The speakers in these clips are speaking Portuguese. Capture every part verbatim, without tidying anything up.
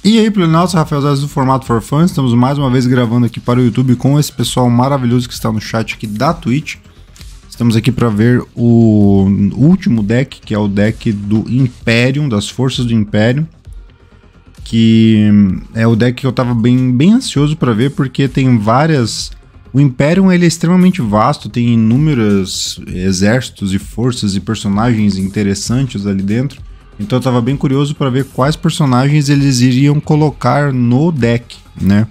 E aí, Pleonautas, Rafael Zé do Formato for Fun, estamos mais uma vez gravando aqui para o YouTube com esse pessoal maravilhoso que está no chat aqui da Twitch. Estamos aqui para ver o último deck, que é o deck do Imperium, das Forças do Imperium, que é o deck que eu estava bem, bem ansioso para ver, porque tem várias... O Imperium ele é extremamente vasto, tem inúmeros exércitos e forças e personagens interessantes ali dentro. Então eu tava bem curioso para ver quais personagens eles iriam colocar no deck, né?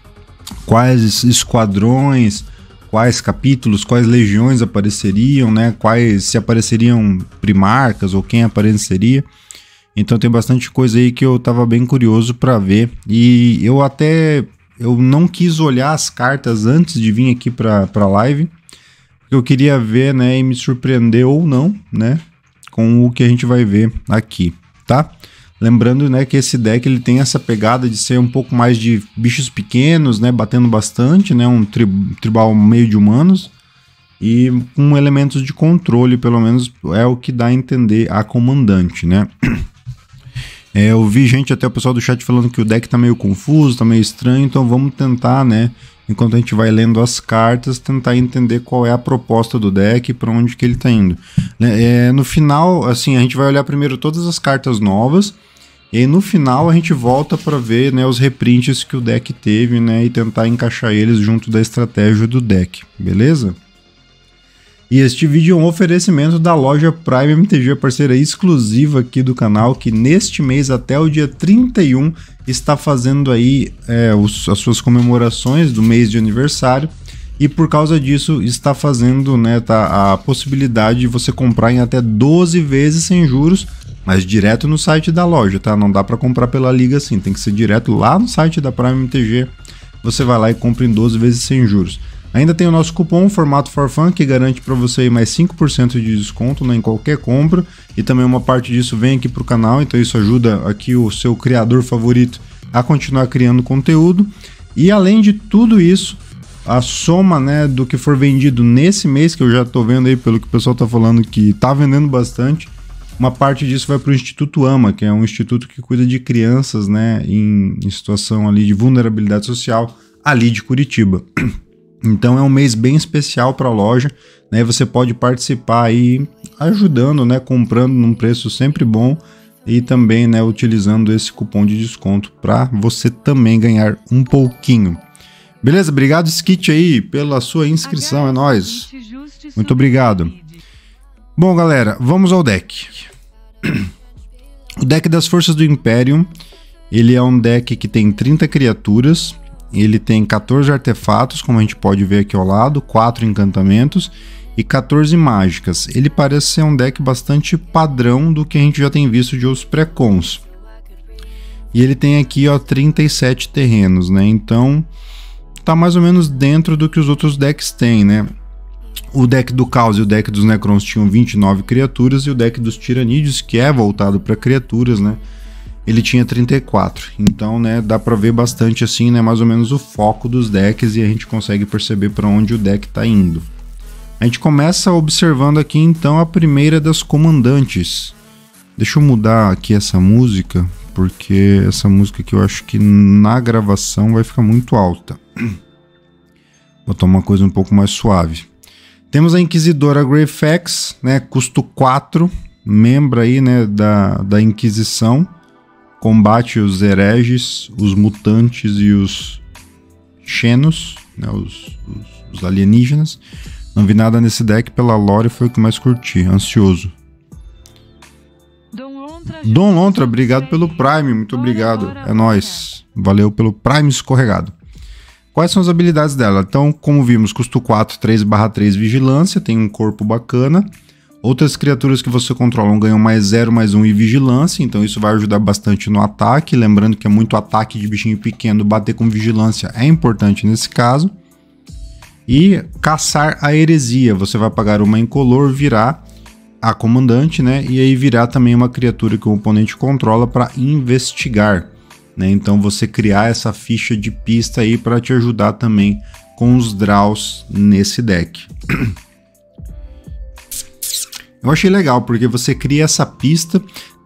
Quais esquadrões, quais capítulos, quais legiões apareceriam, né? Quais se apareceriam primarcas ou quem apareceria. Então tem bastante coisa aí que eu tava bem curioso para ver. E eu até eu não quis olhar as cartas antes de vir aqui para para live, porque eu queria ver, né, e me surpreender ou não, né? Com o que a gente vai ver aqui, tá? Lembrando, né, que esse deck ele tem essa pegada de ser um pouco mais de bichos pequenos, né, batendo bastante, né, um tri tribal meio de humanos e com elementos de controle, pelo menos é o que dá a entender a comandante, né? É, eu vi gente, até o pessoal do chat falando que o deck tá meio confuso, tá meio estranho, então vamos tentar, né, enquanto a gente vai lendo as cartas, tentar entender qual é a proposta do deck e para onde que ele tá indo. É, no final, assim, a gente vai olhar primeiro todas as cartas novas, e aí no final a gente volta para ver, né, os reprints que o deck teve, né, e tentar encaixar eles junto da estratégia do deck, beleza? E este vídeo é um oferecimento da loja Prime M T G, parceira exclusiva aqui do canal, que neste mês até o dia trinta e um está fazendo aí é, os, as suas comemorações do mês de aniversário, e por causa disso está fazendo, né, tá, a possibilidade de você comprar em até doze vezes sem juros, mas direto no site da loja, tá? Não dá para comprar pela liga assim, tem que ser direto lá no site da Prime M T G, você vai lá e compra em doze vezes sem juros. Ainda tem o nosso cupom Formato for Fun, que garante para você mais cinco por cento de desconto, né, em qualquer compra, e também uma parte disso vem aqui para o canal, então isso ajuda aqui o seu criador favorito a continuar criando conteúdo. E além de tudo isso, a soma, né, do que for vendido nesse mês, que eu já estou vendo aí pelo que o pessoal está falando que está vendendo bastante, uma parte disso vai para o Instituto AMA, que é um instituto que cuida de crianças, né, em, em situação ali de vulnerabilidade social, ali de Curitiba. Então é um mês bem especial para a loja, né? Você pode participar aí ajudando, né? Comprando num preço sempre bom e também, né, utilizando esse cupom de desconto para você também ganhar um pouquinho. Beleza? Obrigado, Skit, aí, pela sua inscrição, é nóis. Muito obrigado. Bom, galera, vamos ao deck. O deck das Forças do Imperium, ele é um deck que tem trinta criaturas. Ele tem quatorze artefatos, como a gente pode ver aqui ao lado, quatro encantamentos e quatorze mágicas. Ele parece ser um deck bastante padrão do que a gente já tem visto de outros pré-cons. E ele tem aqui, ó, trinta e sete terrenos, né? Então, tá mais ou menos dentro do que os outros decks têm, né? O deck do Caos e o deck dos Necrons tinham vinte e nove criaturas, e o deck dos Tiranídeos, que é voltado para criaturas, né, ele tinha trinta e quatro. Então, né, dá para ver bastante assim, né, mais ou menos o foco dos decks, e a gente consegue perceber para onde o deck está indo. A gente começa observando aqui então a primeira das comandantes. Deixa eu mudar aqui essa música, porque essa música aqui eu acho que na gravação vai ficar muito alta. Vou botar uma coisa um pouco mais suave. Temos a Inquisidora Greyfax, né, custo quatro, membro aí, né, da, da Inquisição. Combate os hereges, os mutantes e os xenos, né, os, os, os alienígenas. Não vi nada nesse deck, pela lore foi o que mais curti, ansioso. Dom Lontra, obrigado pelo Prime, muito obrigado, é nóis. Valeu pelo Prime escorregado. Quais são as habilidades dela? Então, como vimos, custo quatro, três barra três vigilância, tem um corpo bacana. Outras criaturas que você controla ganham mais zero, mais um e vigilância, então isso vai ajudar bastante no ataque. Lembrando que é muito ataque de bichinho pequeno, bater com vigilância é importante nesse caso. E caçar a heresia, você vai pagar uma incolor, virar a comandante, né? E aí virar também uma criatura que o oponente controla para investigar, né? Então você criar essa ficha de pista aí para te ajudar também com os draws nesse deck. Eu achei legal, porque você cria essa pista,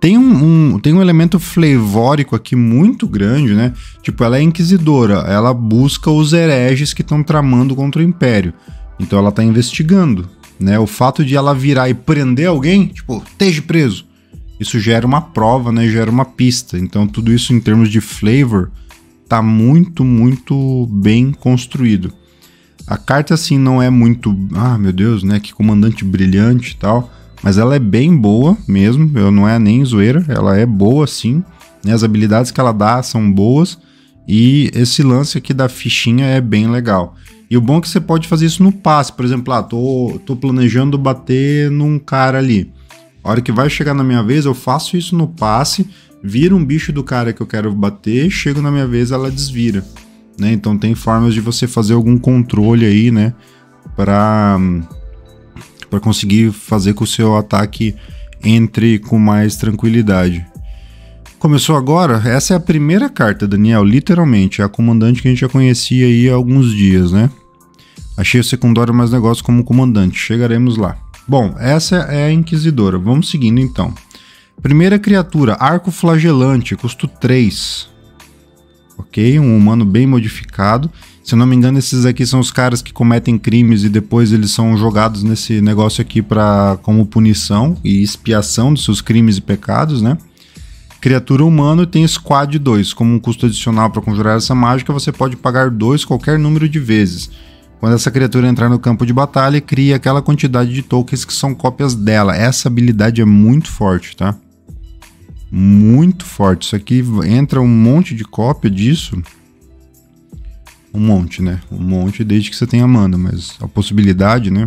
tem um, um, tem um elemento flavórico aqui muito grande, né? Tipo, ela é inquisidora, ela busca os hereges que estão tramando contra o Império. Então ela tá investigando, né? O fato de ela virar e prender alguém, tipo, esteja preso, isso gera uma prova, né? Gera uma pista. Então tudo isso em termos de flavor tá muito, muito bem construído. A carta, assim, não é muito... Ah, meu Deus, né? Que comandante brilhante e tal. Mas ela é bem boa mesmo. Eu não é nem zoeira. Ela é boa, sim. Né? As habilidades que ela dá são boas. E esse lance aqui da fichinha é bem legal. E o bom é que você pode fazer isso no passe. Por exemplo, ah, tô, tô planejando bater num cara ali. A hora que vai chegar na minha vez, eu faço isso no passe. Vira um bicho do cara que eu quero bater. Chego na minha vez, ela desvira. Né? Então tem formas de você fazer algum controle aí, né, para para conseguir fazer com que o seu ataque entre com mais tranquilidade. Começou agora? Essa é a primeira carta, Daniel, literalmente, é a comandante que a gente já conhecia aí há alguns dias, né? Achei o secundário mais negócio como comandante, chegaremos lá. Bom, essa é a Inquisidora, vamos seguindo então. Primeira criatura, Arco Flagelante, custo três. Ok, um humano bem modificado. Se eu não me engano, esses aqui são os caras que cometem crimes e depois eles são jogados nesse negócio aqui pra, como punição e expiação dos seus crimes e pecados, né? Criatura humana tem Squad dois. Como um custo adicional para conjurar essa mágica, você pode pagar dois qualquer número de vezes. Quando essa criatura entrar no campo de batalha, cria aquela quantidade de tokens que são cópias dela. Essa habilidade é muito forte, tá? Muito forte. Isso aqui entra um monte de cópia disso. Um monte, né? Um monte desde que você tenha mana, mas a possibilidade, né?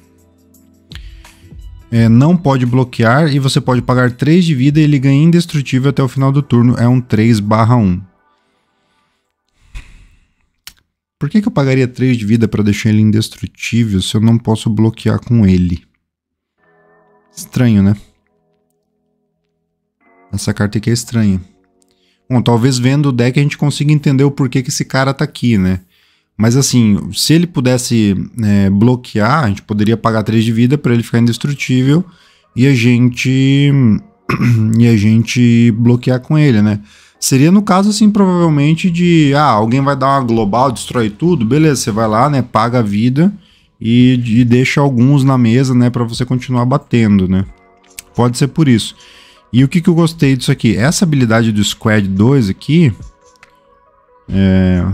É, não pode bloquear e você pode pagar três de vida e ele ganha indestrutível até o final do turno. É um três barra um. Por que que eu pagaria três de vida para deixar ele indestrutível se eu não posso bloquear com ele? Estranho, né? Essa carta aqui é estranha. Bom, talvez vendo o deck a gente consiga entender o porquê que esse cara tá aqui, né? Mas assim, se ele pudesse é, bloquear, a gente poderia pagar três de vida para ele ficar indestrutível e a gente e a gente bloquear com ele, né? Seria no caso assim, provavelmente de, ah, alguém vai dar uma global, destrói tudo, beleza, você vai lá, né, paga a vida e, e deixa alguns na mesa, né, para você continuar batendo, né? Pode ser por isso. E o que que eu gostei disso aqui? Essa habilidade do Squad dois aqui é...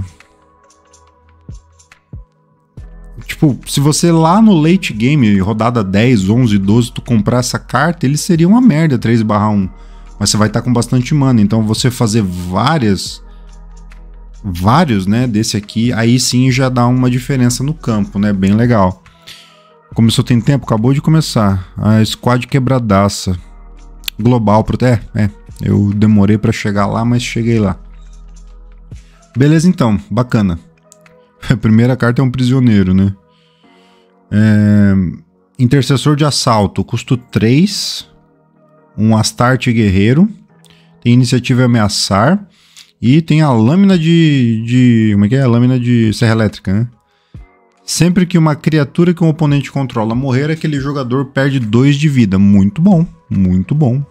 Tipo, se você lá no late game, rodada dez, onze, doze, tu comprar essa carta, ele seria uma merda três barra um. Mas você vai estar com bastante mana, então você fazer várias... Vários, né, desse aqui, aí sim já dá uma diferença no campo, né? Bem legal. Começou tem tempo? Acabou de começar. A Squad quebradaça. Global, é, é, eu demorei pra chegar lá, mas cheguei lá. Beleza então, bacana. A primeira carta é um prisioneiro, né? É... Intercessor de assalto, custo três. Um Astarte guerreiro. Tem iniciativa ameaçar. E tem a lâmina de, de... Como é que é? A lâmina de serra elétrica, né? Sempre que uma criatura que um oponente controla morrer, aquele jogador perde dois de vida. Muito bom, muito bom.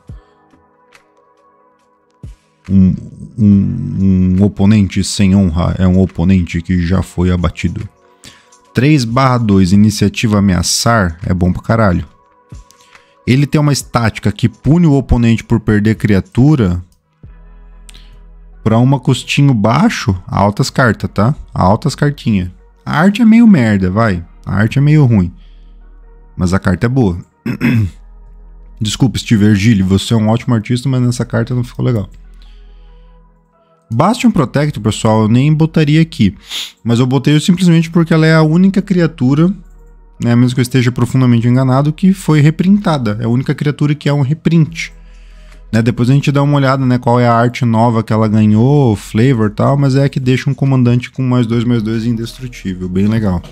Um, um, um oponente sem honra é um oponente que já foi abatido. três barra dois, iniciativa ameaçar, é bom pra caralho. Ele tem uma estática que pune o oponente por perder criatura pra uma custinho baixo, altas cartas, tá? Altas cartinhas. A arte é meio merda, vai. A arte é meio ruim. Mas a carta é boa. Desculpa, Steve Virgili, você é um ótimo artista, mas nessa carta não ficou legal. Bastion Protector, pessoal, eu nem botaria aqui. Mas eu botei simplesmente porque ela é a única criatura, né, mesmo que eu esteja profundamente enganado, que foi reprintada. É a única criatura que é um reprint. Né, depois a gente dá uma olhada, né, qual é a arte nova que ela ganhou, flavor e tal, mas é a que deixa um comandante com mais dois, mais dois indestrutível. Bem legal.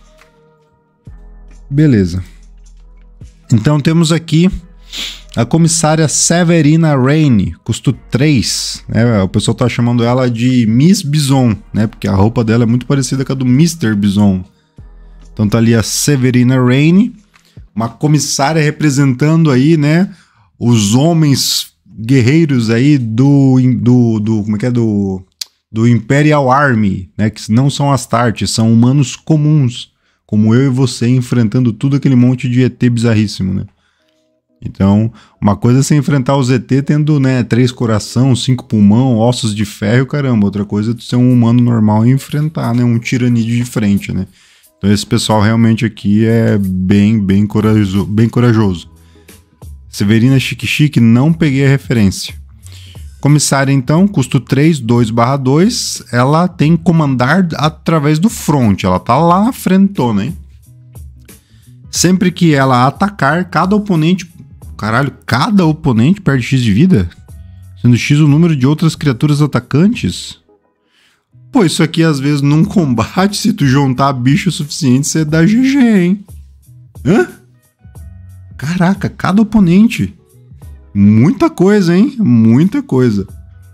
Beleza. Então temos aqui a comissária Severina Rain, custo três, né? O pessoal tá chamando ela de Miss Bison, né? Porque a roupa dela é muito parecida com a do mister Bison. Então tá ali a Severina Rain, uma comissária representando aí, né, os homens guerreiros aí do, do, do como é que é, do, do Imperial Army, né, que não são Astartes, são humanos comuns, como eu e você, enfrentando tudo aquele monte de E T bizarríssimo, né? Então, uma coisa é você enfrentar os E T tendo, né, três coração, cinco pulmão, ossos de ferro, caramba. Outra coisa é ser um humano normal e enfrentar, né, um tiranídeo de frente, né? Então esse pessoal realmente aqui é bem, bem corajoso. Bem corajoso. Severina Chique Chique, não peguei a referência. Comissária, então, custo três, dois barra dois. Ela tem comandar através do front. Ela tá lá na frentona, hein? Sempre que ela atacar, cada oponente... Caralho, cada oponente perde X de vida? Sendo X o número de outras criaturas atacantes? Pô, isso aqui às vezes num combate, se tu juntar bicho o suficiente, você dá G G, hein? Hã? Caraca, cada oponente. Muita coisa, hein? Muita coisa.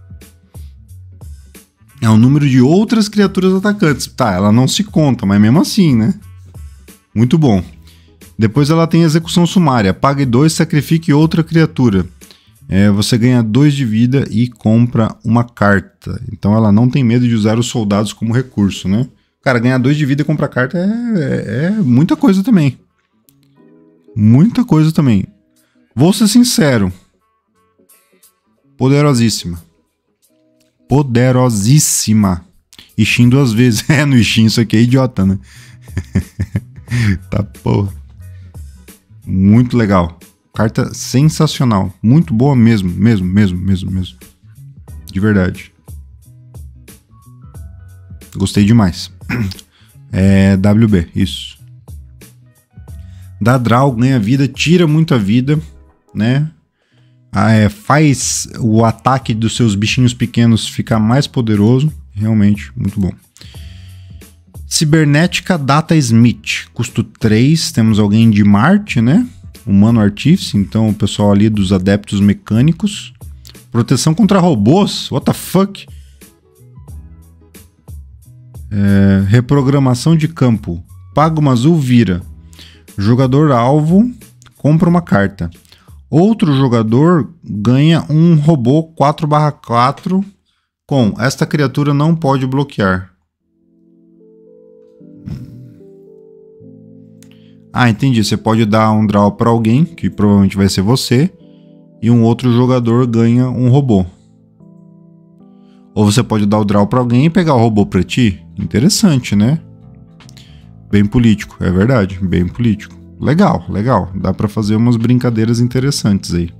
É o número de outras criaturas atacantes. Tá, ela não se conta, mas mesmo assim, né? Muito bom. Depois ela tem execução sumária. Pague dois, sacrifique outra criatura. É, você ganha dois de vida e compra uma carta. Então ela não tem medo de usar os soldados como recurso, né? Cara, ganhar dois de vida e comprar carta é, é, é muita coisa também. Muita coisa também. Vou ser sincero. Poderosíssima. Poderosíssima. Ishin duas vezes. É, no Ishin isso aqui é idiota, né? Tá porra. Muito legal. Carta sensacional. Muito boa mesmo. Mesmo, mesmo, mesmo, mesmo. De verdade. Gostei demais. É W B, isso. Dá draw, ganha vida, tira muita vida, né? Ah, é, faz o ataque dos seus bichinhos pequenos ficar mais poderoso. Realmente, muito bom. Cibernética Data Smith, custo três, temos alguém de Marte, né? Humano Artífice, então o pessoal ali dos adeptos mecânicos. Proteção contra robôs, what the fuck? É, reprogramação de campo, paga uma azul, vira. Jogador alvo, compra uma carta. Outro jogador ganha um robô quatro barra quatro com esta criatura não pode bloquear. Ah, entendi. Você pode dar um draw para alguém, que provavelmente vai ser você, e um outro jogador ganha um robô. Ou você pode dar o draw para alguém e pegar o robô para ti. Interessante, né? Bem político, é verdade. Bem político. Legal, legal. Dá para fazer umas brincadeiras interessantes aí.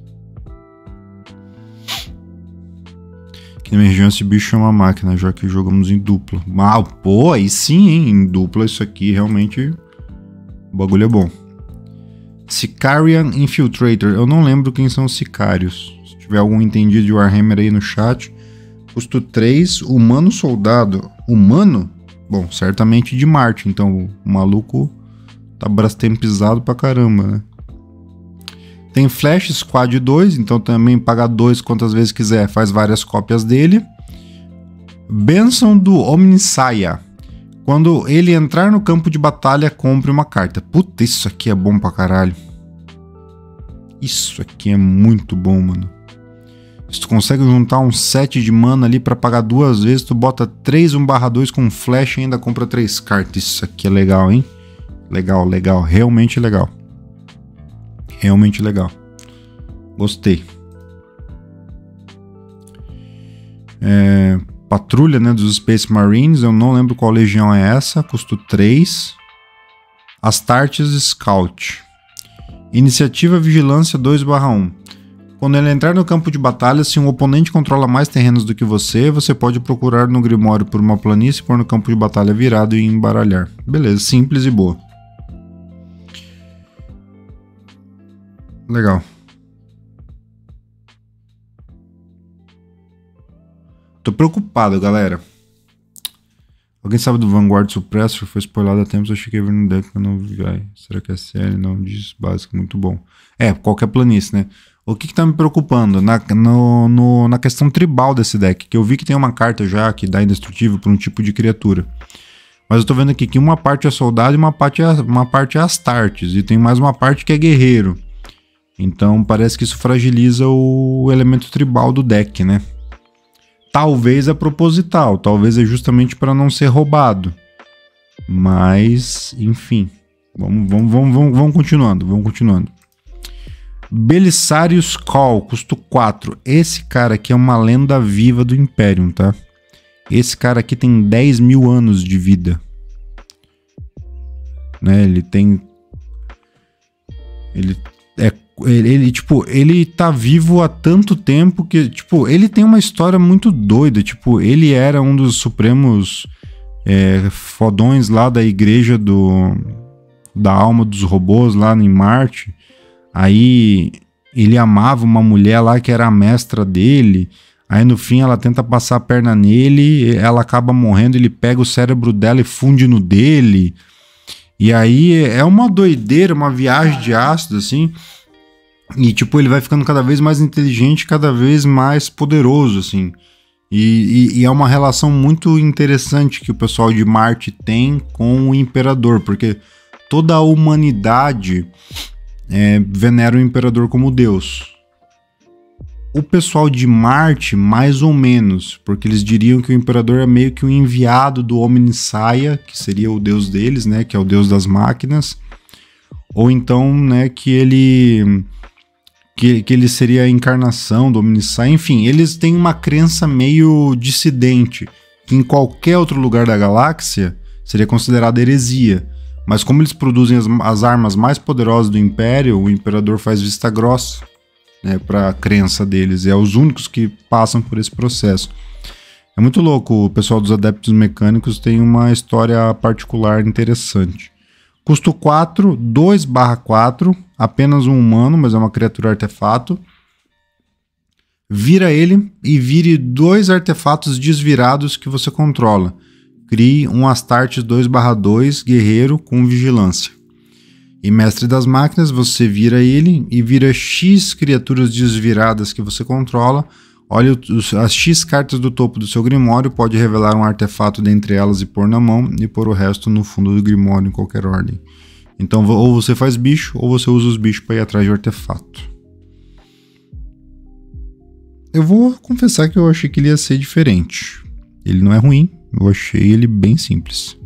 Aqui na minha região esse bicho é uma máquina, já que jogamos em dupla. Ah, pô, aí sim, hein? Em dupla isso aqui realmente... O bagulho é bom. Sicarian Infiltrator. Eu não lembro quem são os sicários. Se tiver algum entendido de Warhammer aí no chat. Custo três. Humano soldado. Humano? Bom, certamente de Marte. Então o maluco tá brastempizado pra caramba, né? Tem Flash Squad dois. Então também paga dois quantas vezes quiser. Faz várias cópias dele. Bênção do Omnisaia. Quando ele entrar no campo de batalha, compre uma carta. Puta, isso aqui é bom pra caralho. Isso aqui é muito bom, mano. Se tu consegue juntar um set de mana ali pra pagar duas vezes, tu bota três um barra dois com flash e ainda compra três cartas. Isso aqui é legal, hein? Legal, legal. Realmente legal. Realmente legal. Gostei. É... Patrulha, né, dos Space Marines, eu não lembro qual legião é essa, custo três. Astartes Scout. Iniciativa Vigilância dois barra um. Quando ele entrar no campo de batalha, se um oponente controla mais terrenos do que você, você pode procurar no Grimório por uma planície, pôr no campo de batalha virado e embaralhar. Beleza, simples e boa. Legal. Tô preocupado, galera. Alguém sabe do Vanguard Suppressor? Foi spoilado há tempos, eu achei que ia vir no deck, eu não vi. Ai, será que é sério? Não, diz básico, muito bom. É, qualquer planície, né? O que que tá me preocupando? Na, no, no, na questão tribal desse deck, que eu vi que tem uma carta já que dá indestrutível por um tipo de criatura. Mas eu tô vendo aqui que uma parte é soldado e uma parte é, uma parte é Astartes. E tem mais uma parte que é guerreiro. Então parece que isso fragiliza o elemento tribal do deck, né? Talvez é proposital, talvez é justamente para não ser roubado. Mas, enfim, vamos, vamos, vamos, vamos, vamos continuando, vamos continuando. Belisarius Cawl, custo quatro. Esse cara aqui é uma lenda viva do Imperium, tá? Esse cara aqui tem dez mil anos de vida. Né? Ele tem... Ele é... Ele, ele, tipo, ele tá vivo há tanto tempo que, tipo, ele tem uma história muito doida. Tipo, ele era um dos supremos é, fodões lá da igreja do... da alma dos robôs lá em Marte. Aí ele amava uma mulher lá que era a mestra dele. Aí no fim ela tenta passar a perna nele, ela acaba morrendo, ele pega o cérebro dela e funde no dele. E aí é uma doideira, uma viagem de ácido assim. E tipo, ele vai ficando cada vez mais inteligente, cada vez mais poderoso assim. E, e, e é uma relação muito interessante que o pessoal de Marte tem com o Imperador, porque toda a humanidade É, venera o Imperador como Deus. O pessoal de Marte, mais ou menos, porque eles diriam que o Imperador é meio que um enviado do Omnissiah, que seria o deus deles, né, que é o deus das máquinas, ou então, né, que ele que, que ele seria a encarnação do Omnissiah. Enfim, eles têm uma crença meio dissidente, que em qualquer outro lugar da galáxia seria considerada heresia. Mas como eles produzem as, as armas mais poderosas do Império, o Imperador faz vista grossa, né, para a crença deles. E é os únicos que passam por esse processo. É muito louco, o pessoal dos Adeptos Mecânicos tem uma história particular interessante. Custo quatro, dois barra quatro, apenas um humano, mas é uma criatura artefato. Vira ele e vire dois artefatos desvirados que você controla. Crie um Astartes dois barra dois guerreiro com vigilância. E Mestre das Máquinas, você vira ele e vira X criaturas desviradas que você controla. Olha os, as X cartas do topo do seu Grimório, pode revelar um artefato dentre elas e pôr na mão, e pôr o resto no fundo do Grimório em qualquer ordem. Então ou você faz bicho, ou você usa os bichos para ir atrás de artefato. Eu vou confessar que eu achei que ele ia ser diferente. Ele não é ruim. Eu achei ele bem simples.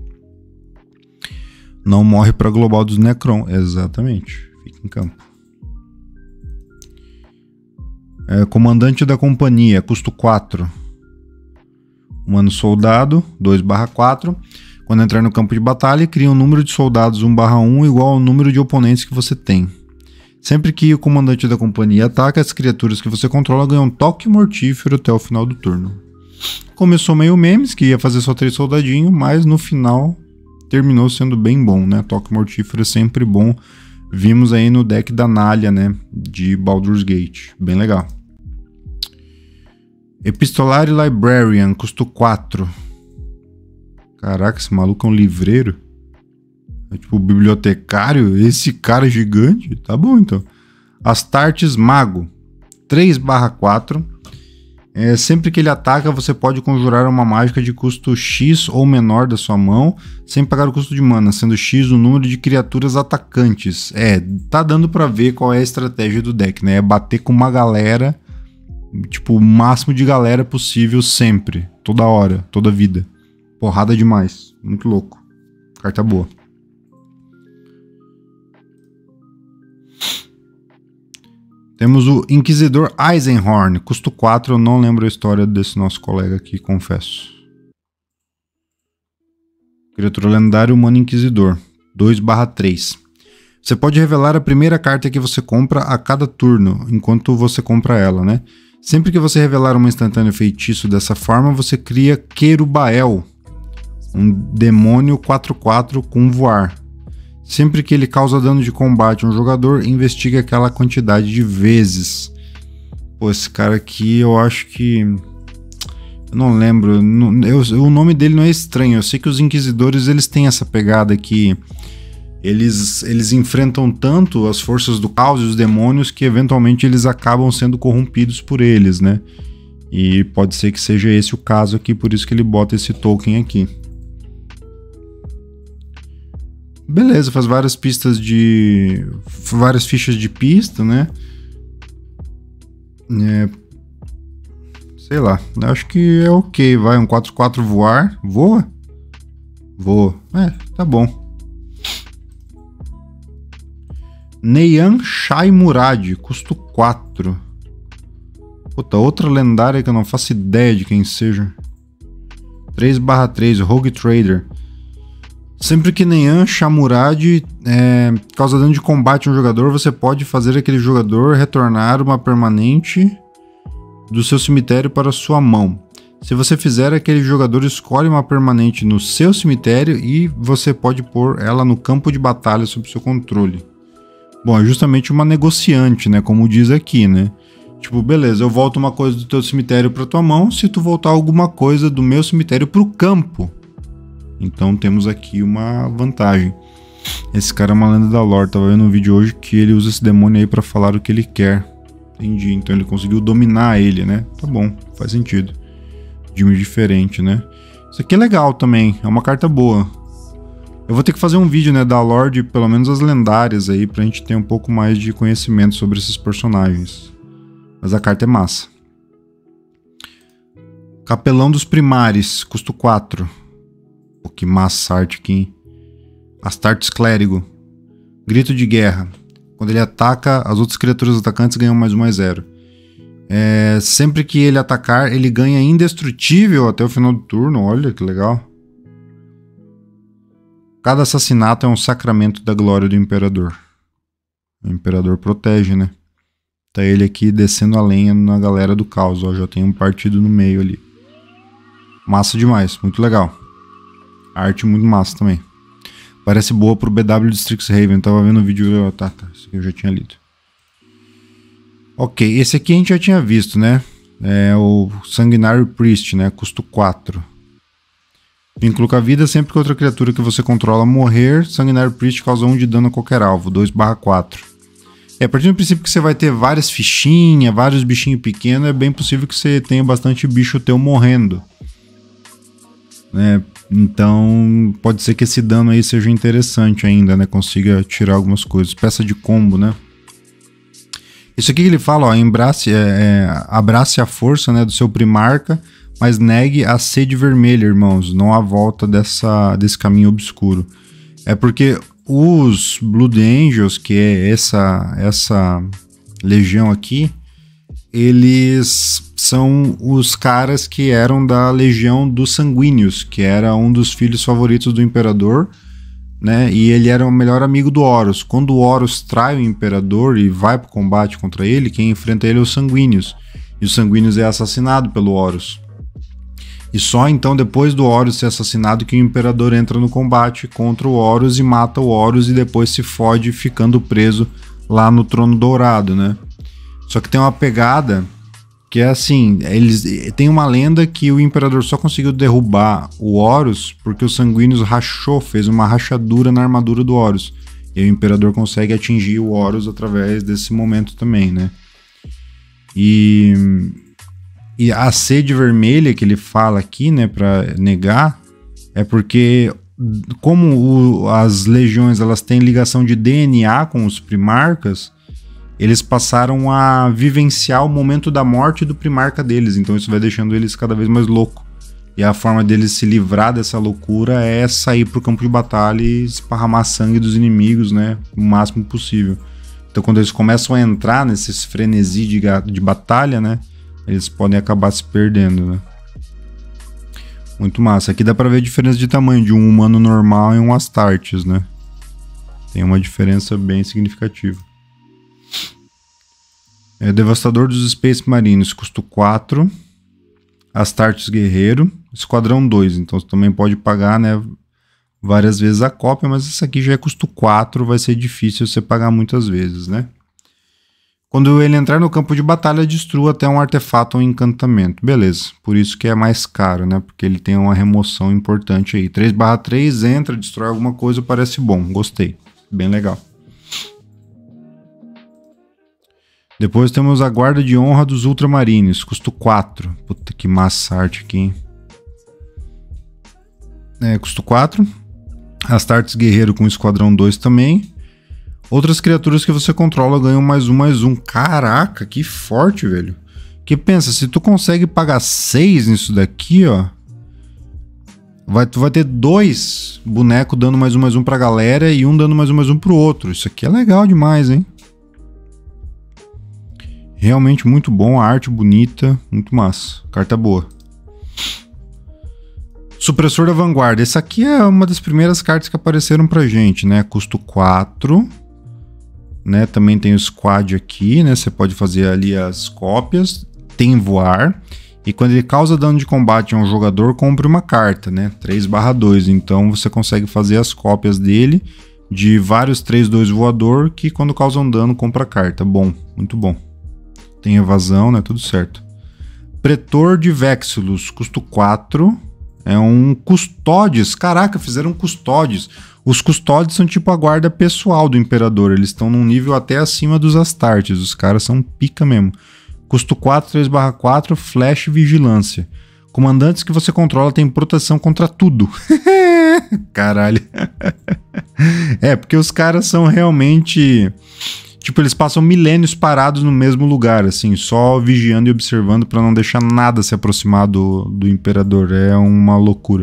Não morre para Global dos Necron. Exatamente. Fica em campo. É, comandante da companhia. Custo quatro. Humano soldado. dois barra quatro. Quando entrar no campo de batalha, cria um número de soldados um barra um igual ao número de oponentes que você tem. Sempre que o comandante da companhia ataca, as criaturas que você controla ganham um toque mortífero até o final do turno. Começou meio memes, que ia fazer só três soldadinhos, mas no final terminou sendo bem bom, né? Toque mortífero é sempre bom. Vimos aí no deck da Nalha, né? De Baldur's Gate. Bem legal. Epistolary Librarian, custo quatro. Caraca, esse maluco é um livreiro? É tipo bibliotecário? Esse cara gigante? Tá bom, então. Astartes Mago, três barra quatro. É, sempre que ele ataca, você pode conjurar uma mágica de custo X ou menor da sua mão, sem pagar o custo de mana, sendo X o número de criaturas atacantes. É, tá dando pra ver qual é a estratégia do deck, né? É bater com uma galera, tipo, o máximo de galera possível sempre, toda hora, toda vida. Porrada demais, muito louco. Carta boa. Temos o Inquisidor Eisenhorn, custo quatro, eu não lembro a história desse nosso colega aqui, confesso. Criatura lendária humano Inquisidor, dois barra três. Você pode revelar a primeira carta que você compra a cada turno, enquanto você compra ela, né? Sempre que você revelar uma instantânea feitiço dessa forma, você cria Querubael, um demônio quatro quatro com voar. Sempre que ele causa dano de combate a um jogador, investiga aquela quantidade de vezes. Pô, esse cara aqui eu acho que... Eu não lembro. Não, eu, o nome dele não é estranho. Eu sei que os Inquisidores eles têm essa pegada que... Eles, eles enfrentam tanto as forças do caos e os demônios que eventualmente eles acabam sendo corrompidos por eles, né? E pode ser que seja esse o caso aqui, por isso que ele bota esse token aqui. Beleza, faz várias pistas de... várias fichas de pista, né? É... Sei lá, acho que é ok, vai, um quatro quatro voar. Voa? Voa. É, tá bom. Neyhan Shai Murad, custo quatro. Puta, outra lendária que eu não faço ideia de quem seja. três barra três, Rogue Trader. Sempre que Neyhan Shai Murad é, causa dano de combate a um jogador, você pode fazer aquele jogador retornar uma permanente do seu cemitério para sua mão. Se você fizer, aquele jogador escolhe uma permanente no seu cemitério e você pode pôr ela no campo de batalha sob seu controle. Bom, é justamente uma negociante, né? Como diz aqui, né? Tipo, beleza, eu volto uma coisa do teu cemitério para tua mão se tu voltar alguma coisa do meu cemitério para o campo. Então temos aqui uma vantagem. Esse cara é uma lenda da lore. Tava vendo um vídeo hoje que ele usa esse demônio aí para falar o que ele quer. Entendi, então ele conseguiu dominar ele, né? Tá bom, faz sentido. Time diferente, né? Isso aqui é legal também, é uma carta boa. Eu vou ter que fazer um vídeo, né, da lore de pelo menos as lendárias aí, pra gente ter um pouco mais de conhecimento sobre esses personagens. Mas a carta é massa. Capelão dos Primares, custo quatro. Pô, que massa arte aqui, hein? Astartes Clérigo. Grito de guerra. Quando ele ataca, as outras criaturas atacantes ganham mais um, mais zero. É, sempre que ele atacar, ele ganha indestrutível até o final do turno. Olha que legal. Cada assassinato é um sacramento da glória do Imperador. O Imperador protege, né? Tá ele aqui descendo a lenha na galera do caos. Ó, já tem um partido no meio ali. Massa demais, muito legal. A arte muito massa também. Parece boa pro B W de Strixhaven. Tava vendo o vídeo... Tá, tá. Isso aqui eu já tinha lido. Ok, esse aqui a gente já tinha visto, né? É o Sanguinary Priest, né? Custo quatro. Vínculo com a vida. Sempre que outra criatura que você controla morrer, Sanguinary Priest causa um de dano a qualquer alvo. dois barra quatro. É, a partir do princípio que você vai ter várias fichinhas, vários bichinhos pequenos, é bem possível que você tenha bastante bicho teu morrendo. Né? Então, pode ser que esse dano aí seja interessante ainda, né? Consiga tirar algumas coisas. Peça de combo, né? Isso aqui que ele fala, ó, embrace, é, é, abrace a força, né, do seu primarca, mas negue a sede vermelha, irmãos. Não há volta dessa, desse caminho obscuro. É porque os Blood Angels, que é essa, essa legião aqui, eles são os caras que eram da legião dos Sanguíneos, que era um dos filhos favoritos do Imperador, né? E ele era o melhor amigo do Horus. Quando o Horus trai o Imperador e vai para o combate contra ele, quem enfrenta ele é os Sanguíneos. E os Sanguíneos é assassinado pelo Horus. E só então depois do Horus ser assassinado que o Imperador entra no combate contra o Horus e mata o Horus e depois se fode ficando preso lá no Trono Dourado, né? Só que tem uma pegada que é assim, eles tem uma lenda que o Imperador só conseguiu derrubar o Horus porque os Sanguíneos rachou, fez uma rachadura na armadura do Horus. E o Imperador consegue atingir o Horus através desse momento também, né? E, e a sede vermelha que ele fala aqui, né, para negar, é porque como o, as legiões elas têm ligação de D N A com os primarcas, eles passaram a vivenciar o momento da morte do primarca deles, então isso vai deixando eles cada vez mais loucos. E a forma deles se livrar dessa loucura é sair pro campo de batalha e esparramar sangue dos inimigos, né, o máximo possível. Então quando eles começam a entrar nesses frenesi de, de batalha, né, eles podem acabar se perdendo, né. Muito massa. Aqui dá pra ver a diferença de tamanho de um humano normal e um Astartes, né. Tem uma diferença bem significativa. É Devastador dos Space Marines, custo quatro. Astartes Guerreiro, Esquadrão dois. Então você também pode pagar, né, várias vezes a cópia, mas esse aqui já é custo quatro, vai ser difícil você pagar muitas vezes, né? Quando ele entrar no campo de batalha, destrua até um artefato ou um encantamento. Beleza, por isso que é mais caro, né? Porque ele tem uma remoção importante aí. três barra três, entra, destrói alguma coisa, parece bom, gostei. Bem legal. Depois temos a Guarda de Honra dos Ultramarines, custo quatro. Puta que massa arte aqui, hein? É, custo quatro. Astartes Guerreiro com Esquadrão dois também. Outras criaturas que você controla ganham mais um, mais um. Caraca, que forte, velho. Que pensa, se tu consegue pagar seis nisso daqui, ó. Vai, tu vai ter dois bonecos dando mais um, mais um pra galera e um dando mais um, mais um pro outro. Isso aqui é legal demais, hein? Realmente muito bom, a arte bonita, muito massa. Carta boa. Supressor da Vanguarda. Essa aqui é uma das primeiras cartas que apareceram pra gente, né? Custo quatro. Né? Também tem o squad aqui, né? Você pode fazer ali as cópias. Tem voar. E quando ele causa dano de combate a um jogador, compre uma carta, né? três barra dois. Então você consegue fazer as cópias dele de vários três dois voador que quando causam dano, compra carta. Bom, muito bom. Tem evasão, né? Tudo certo. Pretor de Vexilus, custo quatro. É um Custódios. Caraca, fizeram Custódios. Os Custódios são tipo a guarda pessoal do Imperador. Eles estão num nível até acima dos Astartes. Os caras são pica mesmo. Custo quatro, três barra quatro, Flash Vigilância. Comandantes que você controla têm proteção contra tudo. Caralho. É, porque os caras são realmente... Tipo, eles passam milênios parados no mesmo lugar, assim, só vigiando e observando pra não deixar nada se aproximar do, do Imperador. É uma loucura.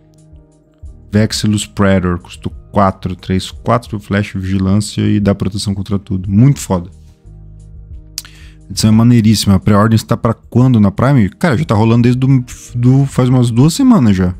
Vexilus Predator, custo quatro, três, quatro, Flash Vigilância e dá proteção contra tudo. Muito foda. A edição é maneiríssima. A pré-ordem está pra quando na Prime? Cara, já tá rolando desde do, do, faz umas duas semanas já.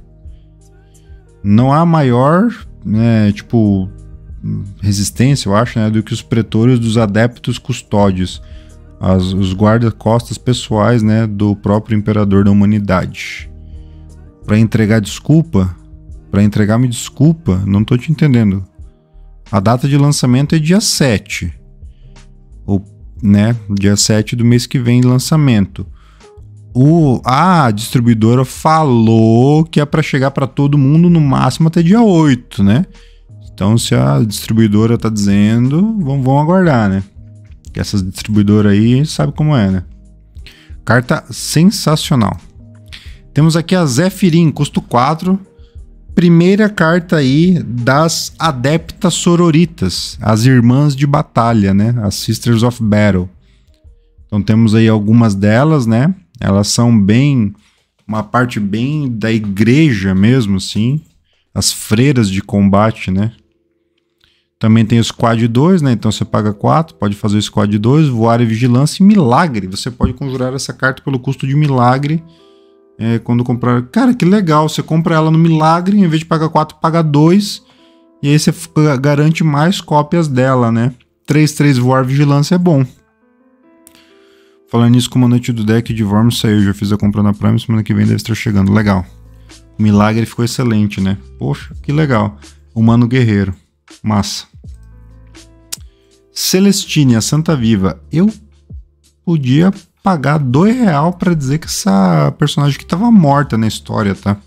Não há maior, né, tipo... resistência, eu acho, né, do que os pretores dos adeptos custódios, as, os guarda-costas pessoais, né, do próprio imperador da humanidade. Para entregar desculpa, para entregar me desculpa, não tô te entendendo. A data de lançamento é dia sete. Ou, né, dia sete do mês que vem de lançamento. O, a distribuidora falou que é para chegar para todo mundo no máximo até dia oito, né? Então, se a distribuidora tá dizendo, vamos, vamos aguardar, né? Que essas distribuidoras aí sabe como é, né? Carta sensacional. Temos aqui a Zephyrin, custo quatro. Primeira carta aí das Adeptas Sororitas, as Irmãs de Batalha, né? As Sisters of Battle. Então temos aí algumas delas, né? Elas são bem... uma parte bem da igreja mesmo, assim. As freiras de combate, né? Também tem o Squad dois, né? Então você paga quatro, pode fazer o Squad dois, voar e vigilância e milagre. Você pode conjurar essa carta pelo custo de milagre é, quando comprar. Cara, que legal. Você compra ela no milagre, em vez de pagar quatro, paga dois. E aí você garante mais cópias dela, né? três, três voar vigilância é bom. Falando nisso, o comandante do deck de Vormir saiu. Já fiz a compra na Prime, semana que vem deve estar chegando. Legal. O milagre ficou excelente, né? Poxa, que legal. Humano Guerreiro. Massa. Celestine, a Santa Viva. Eu podia pagar dois reais pra dizer que essa personagem aqui tava morta na história, tá?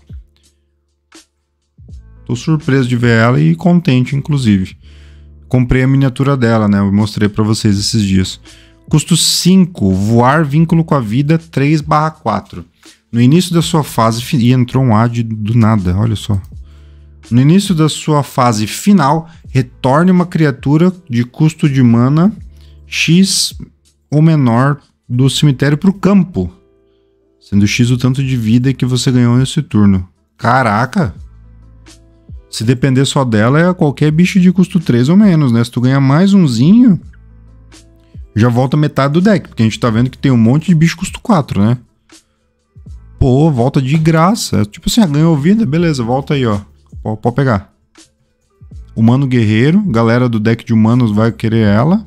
Tô surpreso de ver ela e contente, inclusive. Comprei a miniatura dela, né? Eu mostrei pra vocês esses dias. Custo cinco. Voar, vínculo com a vida, três barra quatro. No início da sua fase... E entrou um A de, do nada, olha só. No início da sua fase final, retorne uma criatura de custo de mana X ou menor do cemitério para o campo, sendo X o tanto de vida que você ganhou nesse turno. Caraca! Se depender só dela, é qualquer bicho de custo três ou menos, né? Se tu ganhar mais umzinho, já volta metade do deck, porque a gente tá vendo que tem um monte de bicho custo quatro, né? Pô, volta de graça. Tipo assim, ah, ganhou vida, beleza, volta aí, ó. Pode pegar. Humano Guerreiro. Galera do deck de humanos vai querer ela.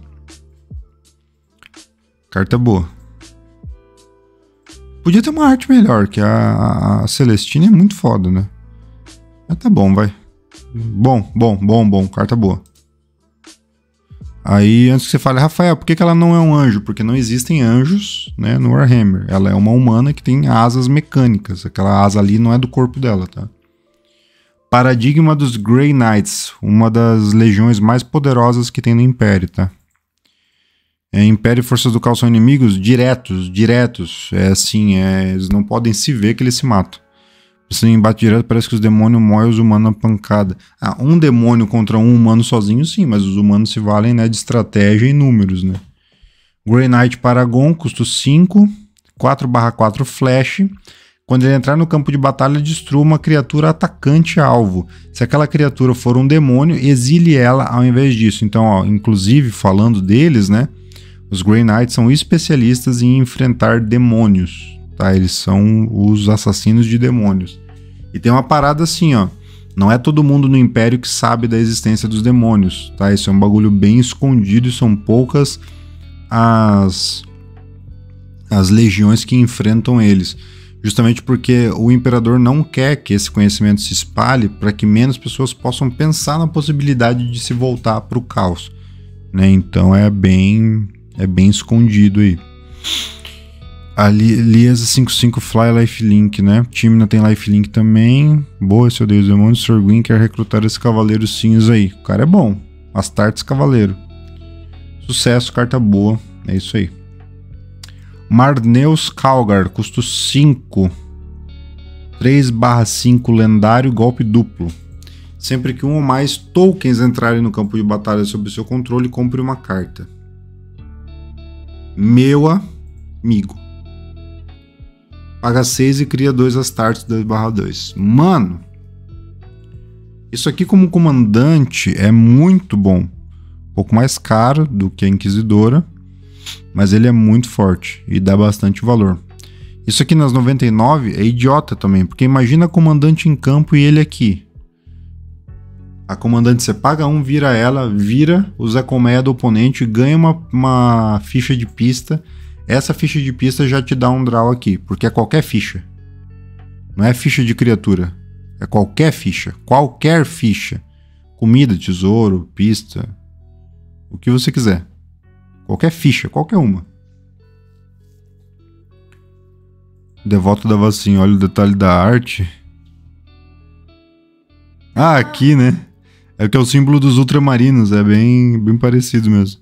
Carta boa. Podia ter uma arte melhor, que a, a Celestine é muito foda, né? Mas tá bom, vai. Bom, bom, bom, bom. Carta boa. Aí, antes que você fale, Rafael, por que, que ela não é um anjo? Porque não existem anjos, né, no Warhammer. Ela é uma humana que tem asas mecânicas. Aquela asa ali não é do corpo dela, tá? Paradigma dos Grey Knights, uma das legiões mais poderosas que tem no Império, tá? É, Império e Forças do Caos são inimigos diretos, diretos. É assim, é, eles não podem se ver que eles se matam. Assim, em embate direto, parece que os demônios moem os humanos na pancada. Ah, um demônio contra um humano sozinho, sim, mas os humanos se valem, né, de estratégia e números, né? Grey Knight Paragon, custo cinco, quatro barra quatro flash. Quando ele entrar no campo de batalha, destrua uma criatura atacante alvo. Se aquela criatura for um demônio, exile ela ao invés disso. Então, ó, inclusive, falando deles, né? Os Grey Knights são especialistas em enfrentar demônios, tá? Eles são os assassinos de demônios. E tem uma parada assim, ó. Não é todo mundo no Império que sabe da existência dos demônios, tá? Isso é um bagulho bem escondido e são poucas as, as legiões que enfrentam eles. Justamente porque o Imperador não quer que esse conhecimento se espalhe para que menos pessoas possam pensar na possibilidade de se voltar para o caos, né? Então é bem, é bem escondido aí. A Liesa cinco cinco Fly Lifelink, né? Timna tem Lifelink também. Boa, esse odeio os demônios. Sorguin quer recrutar esse cavaleiro cinza aí. O cara é bom. Astartes Cavaleiro. Sucesso, carta boa. É isso aí. Marneus Calgar, custo cinco. três barra cinco lendário, golpe duplo. Sempre que um ou mais tokens entrarem no campo de batalha sob seu controle, compre uma carta. Meu amigo. Paga seis e cria dois Astartes dois barra dois. Mano, isso aqui como comandante é muito bom. Um pouco mais caro do que a Inquisidora, mas ele é muito forte e dá bastante valor. Isso aqui nas noventa e nove é idiota também, porque imagina a comandante em campo e ele aqui. A comandante você paga um, vira ela, vira, usa a colmeia do oponente, ganha uma, uma ficha de pista. Essa ficha de pista já te dá um draw aqui, porque é qualquer ficha. Não é ficha de criatura, é qualquer ficha, qualquer ficha. Comida, tesouro, pista, o que você quiser. Qualquer ficha, qualquer uma. Devoto da Vacina, olha o detalhe da arte. Ah, aqui, né? É que é o símbolo dos ultramarinos, é bem, bem parecido mesmo.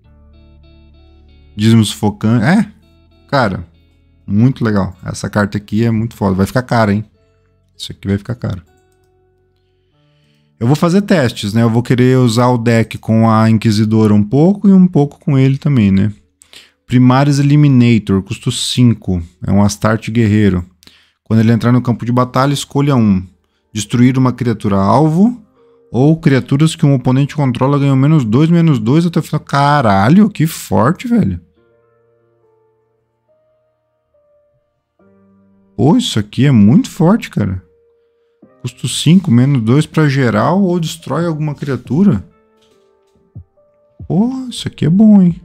Dízimo sufocante. É, cara, muito legal. Essa carta aqui é muito foda. Vai ficar cara, hein? Isso aqui vai ficar caro. Eu vou fazer testes, né? Eu vou querer usar o deck com a Inquisidora um pouco e um pouco com ele também, né? Primaris Eliminator, custo cinco. É um Astarte guerreiro. Quando ele entrar no campo de batalha, escolha um. Destruir uma criatura alvo ou criaturas que um oponente controla ganham menos dois, menos dois até o final. Caralho, que forte, velho. Pô, isso aqui é muito forte, cara. Custo cinco, menos dois pra geral ou destrói alguma criatura. Pô, isso aqui é bom, hein.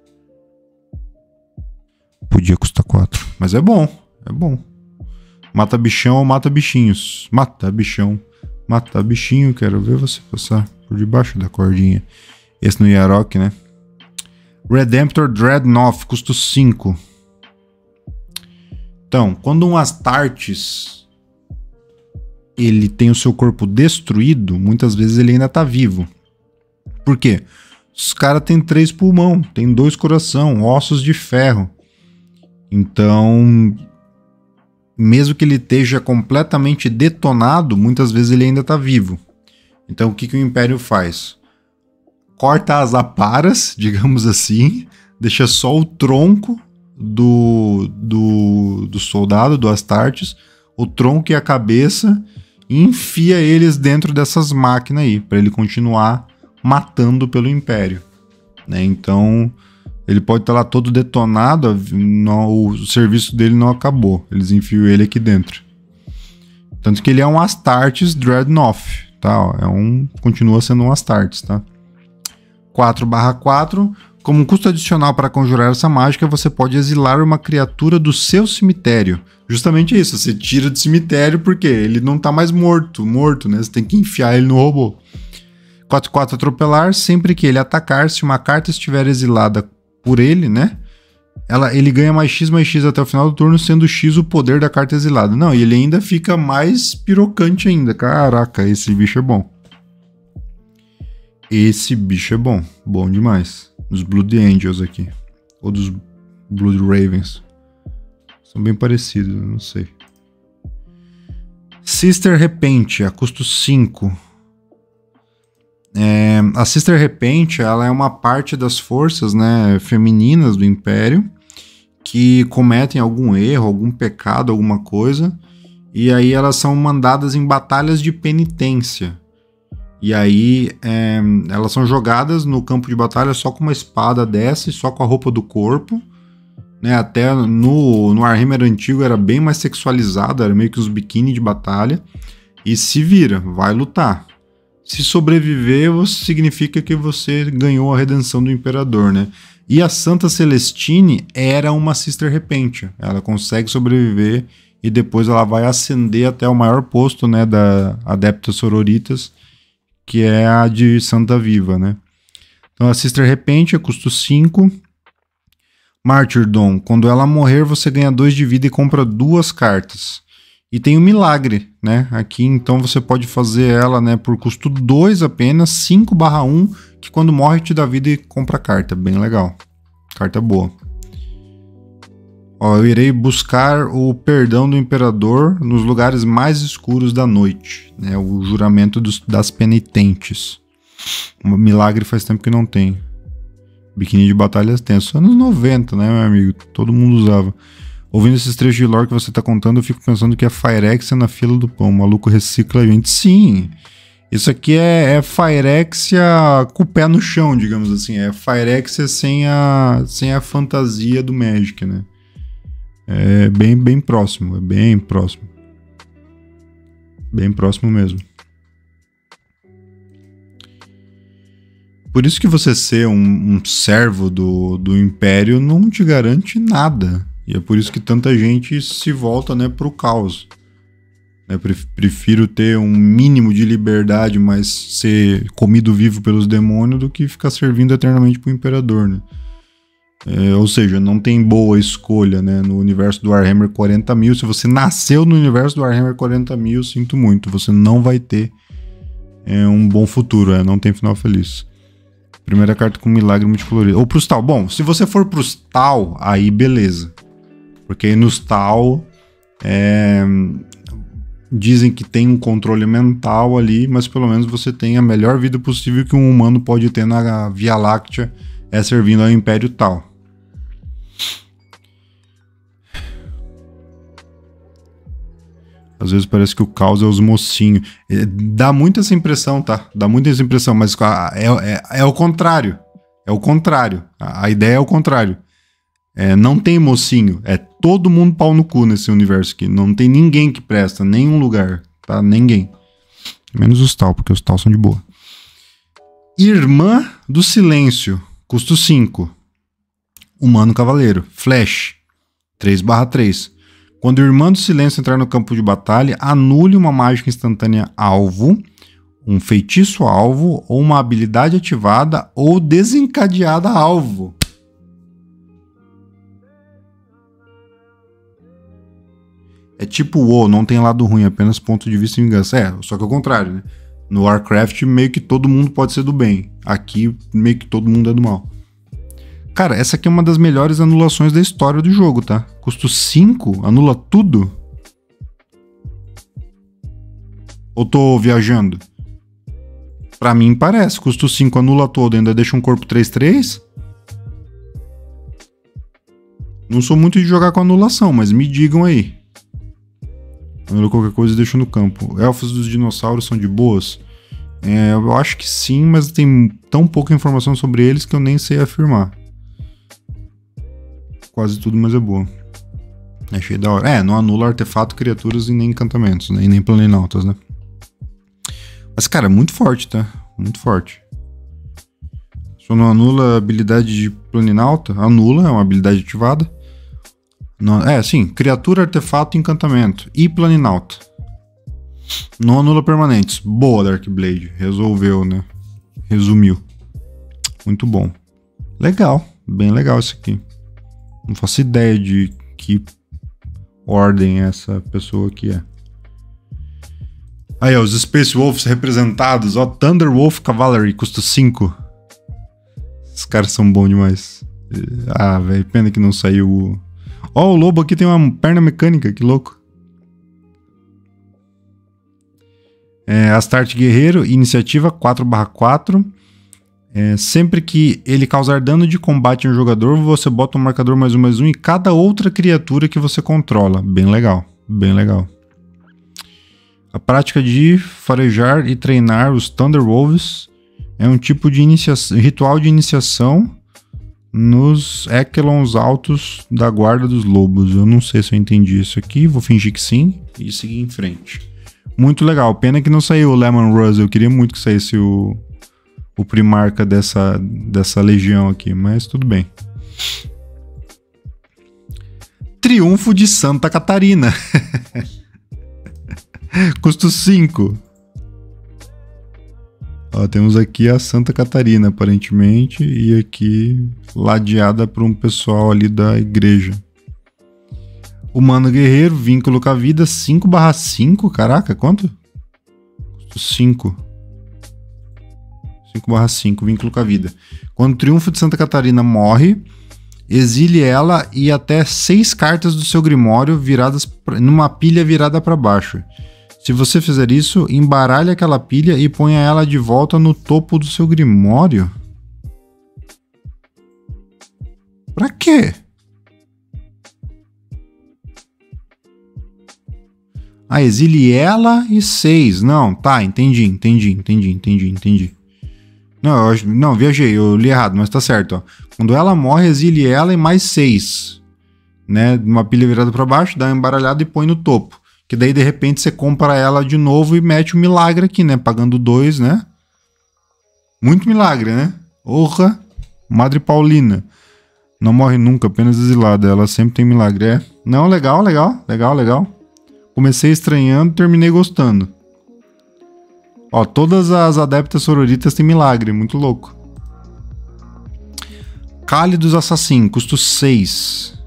Podia custar quatro, mas é bom, é bom. Mata bichão ou mata bichinhos. Mata bichão, mata bichinho. Quero ver você passar por debaixo da cordinha. Esse no Yarok, né? Redemptor Dreadnought, custo cinco. Então, quando um Astartes ele tem o seu corpo destruído, muitas vezes ele ainda tá vivo. Por quê? Os caras têm três pulmão, tem dois coração, ossos de ferro. Então, mesmo que ele esteja completamente detonado, muitas vezes ele ainda tá vivo. Então, o que, que o Império faz? Corta as aparas, digamos assim, deixa só o tronco do, do, do soldado, do Astartes, o tronco e a cabeça, e enfia eles dentro dessas máquinas aí, para ele continuar matando pelo Império, né? Então, ele pode estar lá todo detonado, não, o serviço dele não acabou, eles enfiam ele aqui dentro. Tanto que ele é um Astartes Dreadnought, tá? Ó, é um, continua sendo um Astartes, tá? quatro barra quatro. Como um custo adicional para conjurar essa mágica, você pode exilar uma criatura do seu cemitério. Justamente isso, você tira do cemitério porque ele não tá mais morto, morto, né? Você tem que enfiar ele no robô. quatro quatro atropelar, sempre que ele atacar, se uma carta estiver exilada por ele, né? Ela, ele ganha mais X mais X até o final do turno, sendo X o poder da carta exilada. Não, e ele ainda fica mais pirocante ainda. Caraca, esse bicho é bom. Esse bicho é bom, bom demais. Dos Blood Angels aqui. Ou dos Blood Ravens. São bem parecidos, não sei. Sister Repentia, custo cinco. É, a Sister Repentia, ela é uma parte das forças, né, femininas do Império que cometem algum erro, algum pecado, alguma coisa, e aí elas são mandadas em batalhas de penitência. E aí é, elas são jogadas no campo de batalha só com uma espada dessa e só com a roupa do corpo. Né, até no, no Warhammer antigo era bem mais sexualizado, era meio que os biquíni de batalha. E se vira, vai lutar. Se sobreviver, significa que você ganhou a redenção do Imperador, né? E a Santa Celestine era uma Sister Repentia. Ela consegue sobreviver e depois ela vai ascender até o maior posto, né, da Adeptas Sororitas, que é a de Santa Viva, né? Então a Sister Repentia, custo cinco. Martyrdom, quando ela morrer, você ganha dois de vida e compra duas cartas. E tem o Milagre, né? Aqui, então, você pode fazer ela, né, por custo dois apenas, cinco barra um, que quando morre te dá vida e compra carta. Bem legal. Carta boa. Ó, eu irei buscar o perdão do Imperador nos lugares mais escuros da noite, né? O juramento dos, das penitentes. O Milagre faz tempo que não tem. Biquíni de batalhas tenso. Anos noventa, né, meu amigo? Todo mundo usava. Ouvindo esses trechos de lore que você tá contando, eu fico pensando que é Phyrexia na fila do pão. O maluco recicla a gente. Sim! Isso aqui é, é Phyrexia com o pé no chão, digamos assim. É Phyrexia sem a, sem a fantasia do Magic, né? É bem, bem próximo. É bem próximo. Bem próximo mesmo. Por isso que você ser um, um servo do, do Império não te garante nada. E é por isso que tanta gente se volta, né, pro caos. Eu prefiro ter um mínimo de liberdade, mas ser comido vivo pelos demônios, do que ficar servindo eternamente pro Imperador, né? É, ou seja, não tem boa escolha, né, no universo do Warhammer quarenta mil. Se você nasceu no universo do Warhammer quarenta mil, sinto muito, você não vai ter é, um bom futuro, é, não tem final feliz. Primeira carta com milagre multicolorido. Ou pros tal. Bom, se você for pros tal, aí beleza. Porque aí nos tal é, dizem que tem um controle mental ali, mas pelo menos você tem a melhor vida possível que um humano pode ter na Via Láctea, é servindo ao Império tal. Às vezes parece que o caos é os mocinhos. Dá muito essa impressão, tá? Dá muito essa impressão, mas é, é, é o contrário. É o contrário. A, a ideia é o contrário. É, não tem mocinho. É todo mundo pau no cu nesse universo aqui. Não tem ninguém que presta, nenhum lugar. Tá? Ninguém. Menos os tal, porque os tal são de boa. Irmã do Silêncio. Custo cinco. Humano Cavaleiro. Flash. três barra três. Quando o Irmã do Silêncio entrar no campo de batalha, anule uma mágica instantânea alvo, um feitiço alvo, ou uma habilidade ativada ou desencadeada alvo. É tipo o WoW, não tem lado ruim, apenas ponto de vista e vingança. É, só que é o contrário, né? No Warcraft, meio que todo mundo pode ser do bem. Aqui, meio que todo mundo é do mal. Cara, essa aqui é uma das melhores anulações da história do jogo, tá? Custo cinco? Anula tudo? Ou tô viajando? Pra mim parece. Custo cinco anula todo, ainda deixa um corpo três três? Não sou muito de jogar com anulação, mas me digam aí. Anula qualquer coisa e deixa no campo. Elfos dos dinossauros são de boas? É, eu acho que sim, mas tem tão pouca informação sobre eles que eu nem sei afirmar. Quase tudo, mas é boa. Achei da hora. É, não anula artefato, criaturas e nem encantamentos, né? E nem planinautas, né? Mas, cara, muito forte, tá? Muito forte. Só não anula a habilidade de planinauta? Anula, é uma habilidade ativada. Não, é, sim. Criatura, artefato, encantamento. E planinauta. Não anula permanentes. Boa, Darkblade. Resolveu, né? Resumiu. Muito bom. Legal. Bem legal isso aqui. Não faço ideia de que ordem essa pessoa aqui é. Aí, ó, os Space Wolves representados. Ó, Thunder Wolf Cavalry, custa cinco. Esses caras são bons demais. Ah, velho, pena que não saiu. Ó, o lobo aqui tem uma perna mecânica, que louco. É, Astarte Guerreiro, iniciativa quatro barra quatro. É, sempre que ele causar dano de combate em um jogador, você bota um marcador mais um mais um em cada outra criatura que você controla. Bem legal, bem legal. A prática de farejar e treinar os Thunderwolves é um tipo de iniciação, ritual de iniciação nos Echelons altos da Guarda dos Lobos. Eu não sei se eu entendi isso aqui, vou fingir que sim e seguir em frente. Muito legal, pena que não saiu o Lemon Rose, eu queria muito que saísse o, o Primarca dessa, dessa legião aqui, mas tudo bem. Triunfo de Santa Catarina. Custo cinco. Ó, temos aqui a Santa Catarina, aparentemente, e aqui ladeada por um pessoal ali da igreja. Humano Guerreiro, vínculo com a vida, cinco barra cinco, caraca, quanto? Custo cinco. cinco barra cinco, vínculo com a vida. Quando o Triunfo de Santa Catarina morre, exile ela e até seis cartas do seu Grimório viradas pra, numa pilha virada para baixo. Se você fizer isso, embaralhe aquela pilha e ponha ela de volta no topo do seu Grimório. Pra quê? Ah, exile ela e seis. Não, tá, entendi, entendi, entendi, entendi, entendi. Não, eu, não, viajei, eu li errado, mas tá certo, ó. Quando ela morre, exile ela e mais seis. Né? Uma pilha virada pra baixo, dá uma embaralhada e põe no topo. Que daí, de repente, você compra ela de novo e mete o um milagre aqui, né? Pagando dois, né? Muito milagre, né? Orra, Madre Paulina. Não morre nunca, apenas exilada. Ela sempre tem milagre. É. Não, legal, legal, legal, legal. Comecei estranhando, terminei gostando. Ó, todas as adeptas sororitas têm milagre. Muito louco. Cálidos Assassin, custo seis.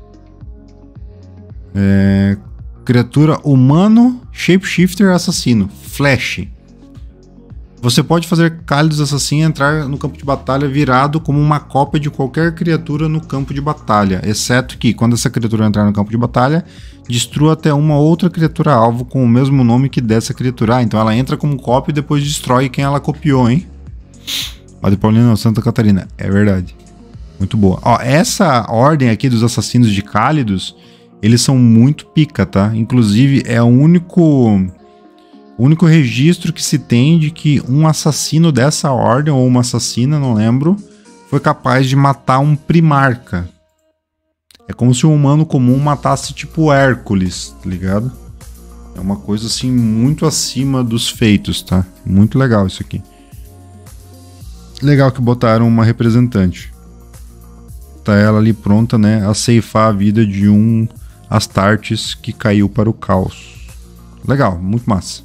É... Criatura humano, shapeshifter, assassino, flash. Você pode fazer Cálidos Assassin entrar no campo de batalha virado como uma cópia de qualquer criatura no campo de batalha, exceto que, quando essa criatura entrar no campo de batalha, destrua até uma outra criatura alvo com o mesmo nome que dessa criatura. Ah, então ela entra como cópia e depois destrói quem ela copiou, hein? Ó, de Paulina, Santa Catarina, é verdade. Muito boa. Ó, essa ordem aqui dos assassinos de Cálidos, eles são muito pica, tá? Inclusive, é o único, o único registro que se tem de que um assassino dessa ordem, ou uma assassina, não lembro, foi capaz de matar um Primarca. É como se um humano comum matasse tipo Hércules, tá ligado? É uma coisa assim muito acima dos feitos, tá? Muito legal isso aqui. Legal que botaram uma representante. Tá ela ali pronta, né, a ceifar a vida de um Astartes que caiu para o caos. Legal, muito massa.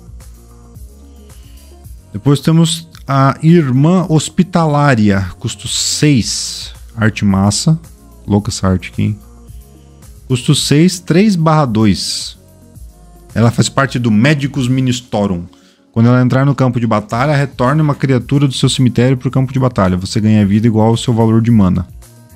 Depois temos a Irmã Hospitalária, custo seis, arte massa. Louca essa arte aqui, hein? Custo seis, três barra dois. Ela faz parte do Magicus Ministorum. Quando ela entrar no campo de batalha, retorne uma criatura do seu cemitério para o campo de batalha. Você ganha vida igual ao seu valor de mana.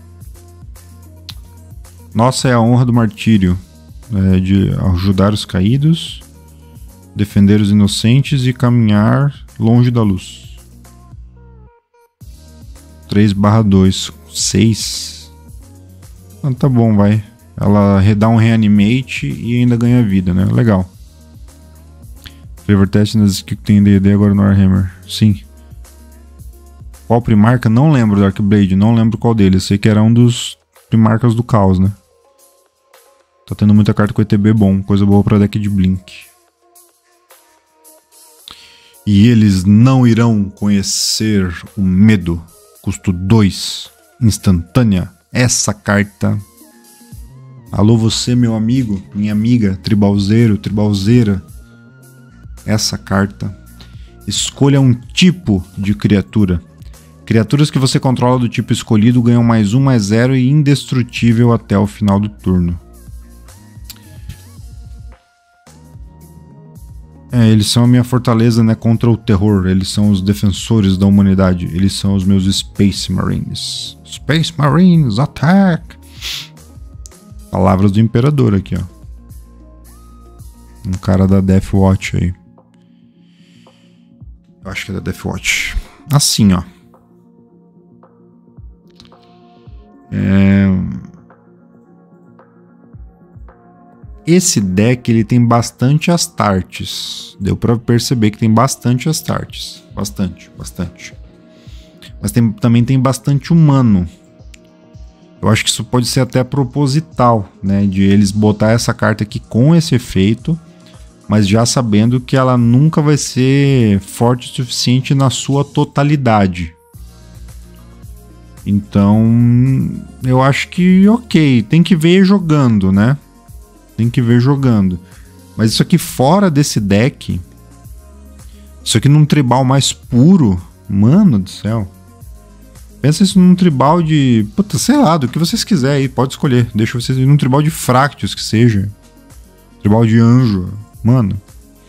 Nossa é a honra do martírio, é, de ajudar os caídos, defender os inocentes e caminhar longe da luz. três barra dois, seis. Ah, tá bom, vai. Ela dá um reanimate e ainda ganha vida, né? Legal. Flavor test nas skills que tem D e D agora no Warhammer. Sim. Qual Primarca? Não lembro do Darkblade, não lembro qual deles. Sei que era um dos Primarcas do Caos, né? Tá tendo muita carta com E T B bom, coisa boa pra deck de Blink. E eles não irão conhecer o medo. Custo dois, instantânea. Essa carta. Alô você, meu amigo, minha amiga, tribalzeiro, tribalzeira. Essa carta. Escolha um tipo de criatura. Criaturas que você controla do tipo escolhido ganham mais um, mais zero e indestrutível até o final do turno. É, eles são a minha fortaleza, né, contra o terror. Eles são os defensores da humanidade. Eles são os meus Space Marines. Space Marines, attack! Palavras do Imperador aqui, ó. Um cara da Death Watch aí. Eu acho que é da Deathwatch. Assim, ó. É... Esse deck, ele tem bastante Astartes. Deu pra perceber que tem bastante Astartes. Bastante, bastante. Mas tem, também tem bastante humano. Eu acho que isso pode ser até proposital, né? De eles botar essa carta aqui com esse efeito, mas já sabendo que ela nunca vai ser forte o suficiente na sua totalidade. Então, eu acho que ok, tem que ver jogando, né? Tem que ver jogando. Mas isso aqui fora desse deck, isso aqui num tribal mais puro, mano do céu. Pensa isso num tribal de... Puta, sei lá, do que vocês quiserem aí, pode escolher. Deixa vocês ir num tribal de Fractious, que seja. Tribal de Anjo. Mano.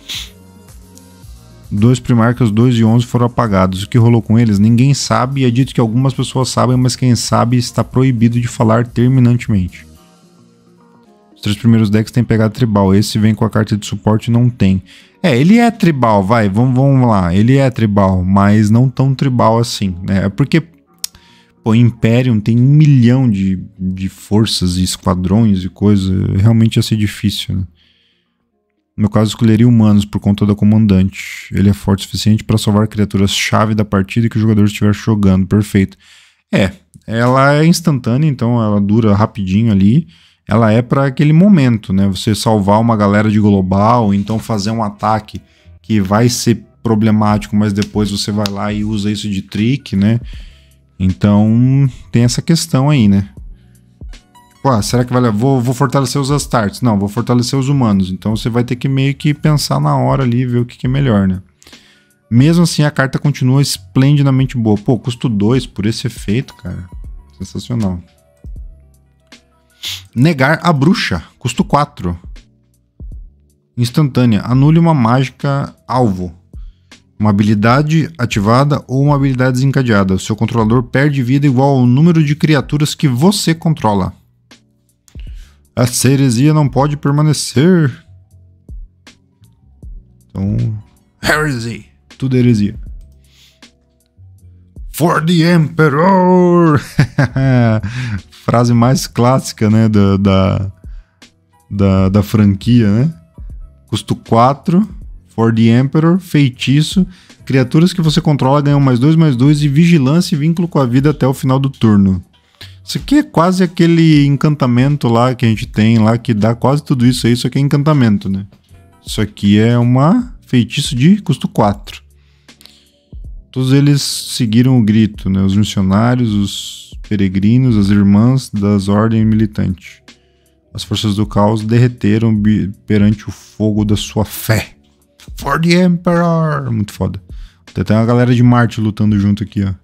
Dois Primarcas, dois e onze foram apagados. O que rolou com eles? Ninguém sabe. E é dito que algumas pessoas sabem, mas quem sabe está proibido de falar terminantemente. Os três primeiros decks têm pegado tribal. Esse vem com a carta de suporte e não tem. É, ele é tribal, vai. Vamos, vamos lá. Ele é tribal, mas não tão tribal assim, né? É porque... Pô, Imperium tem um milhão de, de forças e esquadrões e coisa. Realmente ia ser difícil, né? No meu caso, escolheria humanos por conta da comandante. Ele é forte o suficiente para salvar criaturas-chave da partida que o jogador estiver jogando. Perfeito. É, ela é instantânea, então ela dura rapidinho ali. Ela é para aquele momento, né? Você salvar uma galera de global, então fazer um ataque que vai ser problemático, mas depois você vai lá e usa isso de trick, né? Então, tem essa questão aí, né? Tipo, ah, será que vai... Vou, vou fortalecer os Astartes? Não, vou fortalecer os humanos. Então, você vai ter que meio que pensar na hora ali e ver o que, que é melhor, né? Mesmo assim, a carta continua esplendidamente boa. Pô, custo dois por esse efeito, cara. Sensacional. Negar a Bruxa. Custo quatro. Instantânea. Anule uma mágica alvo. Uma habilidade ativada ou uma habilidade desencadeada. O seu controlador perde vida igual ao número de criaturas que você controla. Essa heresia não pode permanecer. Então... Heresy. Tudo é heresia. For the Emperor! Frase mais clássica, né? Da, da, da, da franquia, né? Custo quatro... For the Emperor, feitiço, criaturas que você controla ganham mais dois, mais dois e vigilância e vínculo com a vida até o final do turno. Isso aqui é quase aquele encantamento lá que a gente tem lá, que dá quase tudo isso aí, isso aqui é encantamento, né? Isso aqui é uma feitiço de custo quatro. Todos eles seguiram o grito, né? Os missionários, os peregrinos, as irmãs das ordens militantes. As forças do caos derreteram perante o fogo da sua fé. For the Emperor! Muito foda. Tem até uma galera de Marte lutando junto aqui, ó.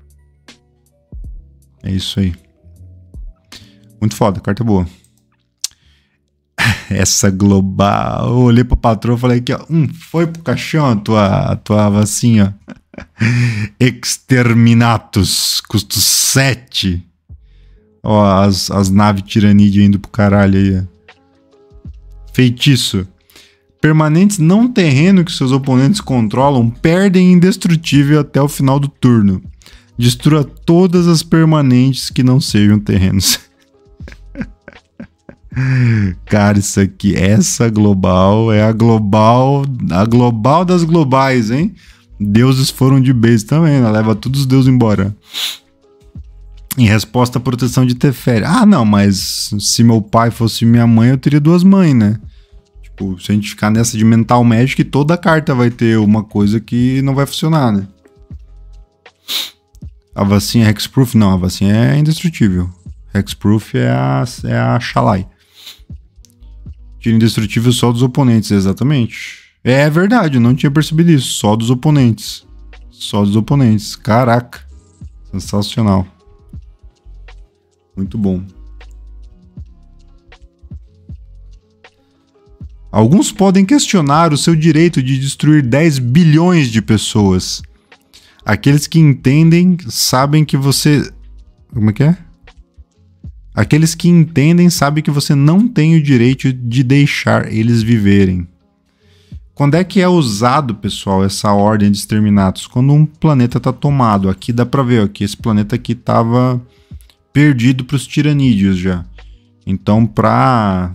É isso aí. Muito foda, carta boa. Essa global. Eu olhei pro patrão e falei aqui, ó. Hum, foi pro caixão a tua, a tua vacinha. Exterminatus. Custo sete. Ó, as, as naves tiranídeas indo pro caralho aí, ó. Feitiço. Permanentes não terreno que seus oponentes controlam perdem indestrutível até o final do turno. Destrua todas as permanentes que não sejam terrenos. Cara, isso aqui, essa global é a global, a global das globais, hein? Deuses foram de base também, né? Leva todos os deuses embora. Em resposta à proteção de Teferi. Ah, não, mas se meu pai fosse minha mãe, eu teria duas mães, né? Tipo, se a gente ficar nessa de Mental Magic, toda carta vai ter uma coisa que não vai funcionar, né? A vacina é Hexproof? Não, a vacina é indestrutível. Hexproof é a, é a Shalai. Tira indestrutível só dos oponentes, exatamente. É verdade, eu não tinha percebido isso. Só dos oponentes. Só dos oponentes. Caraca. Sensacional. Muito bom. Alguns podem questionar o seu direito de destruir dez bilhões de pessoas. Aqueles que entendem sabem que você... Como é que é? Aqueles que entendem sabem que você não tem o direito de deixar eles viverem. Quando é que é usado, pessoal, essa ordem de exterminatus? Quando um planeta tá tomado. Aqui dá pra ver ó, que esse planeta aqui tava perdido para os tiranídeos já. Então, pra...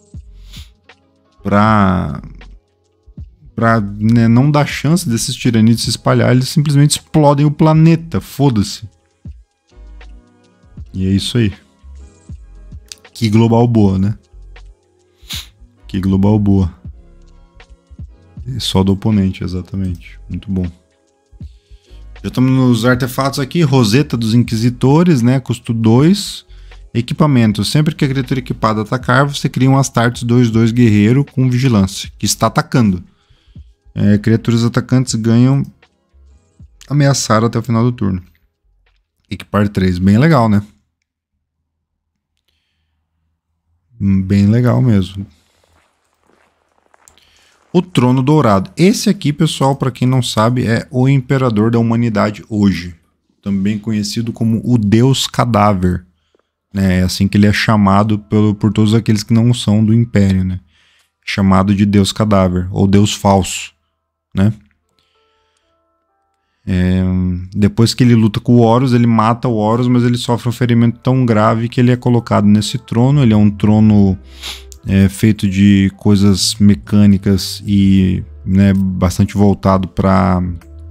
Pra... Pra né, não dar chance desses tiranídeos se espalhar, eles simplesmente explodem o planeta. Foda-se. E é isso aí. Que global boa, né? Que global boa. Só do oponente, exatamente. Muito bom. Já estamos nos artefatos aqui. Roseta dos Inquisitores, né? Custo dois. Equipamento. Sempre que a criatura equipada atacar, você cria um Astartes dois dois guerreiro com vigilância, que está atacando. É, criaturas atacantes ganham ameaçar até o final do turno. Equipar três. Bem legal, né? Bem legal mesmo. O Trono Dourado. Esse aqui, pessoal, para quem não sabe, é o Imperador da Humanidade hoje. Também conhecido como o Deus Cadáver. Né? É assim que ele é chamado pelo, por todos aqueles que não são do Império. Né? Chamado de Deus Cadáver, ou Deus Falso. Né? É, depois que ele luta com o Horus, ele mata o Horus, mas ele sofre um ferimento tão grave que ele é colocado nesse trono. Ele é um trono... É feito de coisas mecânicas e né, bastante voltado para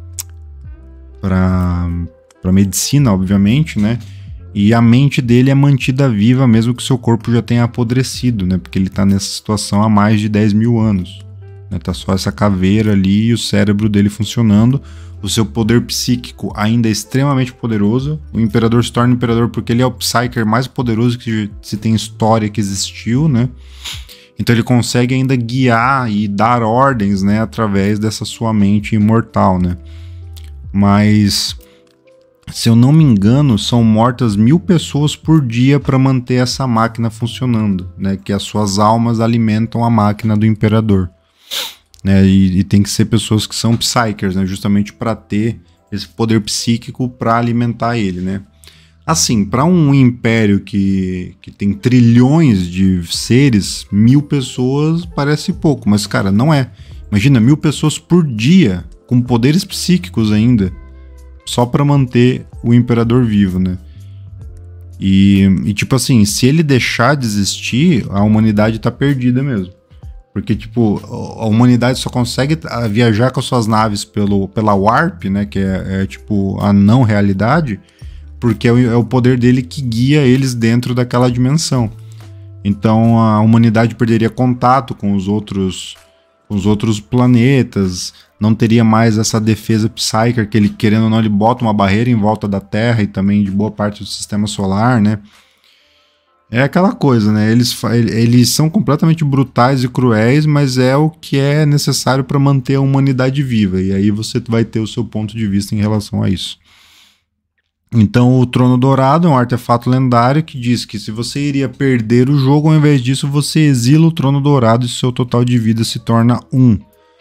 para para medicina, obviamente, né? E a mente dele é mantida viva mesmo que seu corpo já tenha apodrecido, né? Porque ele está nessa situação há mais de dez mil anos. Né? Tá só essa caveira ali e o cérebro dele funcionando. O seu poder psíquico ainda é extremamente poderoso. O Imperador se torna Imperador porque ele é o Psyker mais poderoso que se tem história que existiu, né? Então ele consegue ainda guiar e dar ordens, né? Através dessa sua mente imortal, né? Mas, se eu não me engano, são mortas mil pessoas por dia para manter essa máquina funcionando, né? Que as suas almas alimentam a máquina do Imperador. Né, e, e tem que ser pessoas que são psykers, né, justamente para ter esse poder psíquico para alimentar ele, né? Assim, para um império que, que tem trilhões de seres, mil pessoas parece pouco, mas cara, não é. Imagina, mil pessoas por dia, com poderes psíquicos ainda, só para manter o imperador vivo, né? E, e tipo assim, se ele deixar de existir, a humanidade tá perdida mesmo. Porque, tipo, a humanidade só consegue viajar com as suas naves pelo, pela Warp, né? Que é, é tipo, a não realidade, porque é o, é o poder dele que guia eles dentro daquela dimensão. Então, a humanidade perderia contato com os outros, com os outros planetas, não teria mais essa defesa Psyker, que ele, querendo ou não, ele bota uma barreira em volta da Terra e também de boa parte do sistema solar, né? É aquela coisa, né? Eles, eles são completamente brutais e cruéis, mas é o que é necessário para manter a humanidade viva. E aí você vai ter o seu ponto de vista em relação a isso. Então, o Trono Dourado é um artefato lendário que diz que se você iria perder o jogo, ao invés disso, você exila o Trono Dourado e seu total de vida se torna um.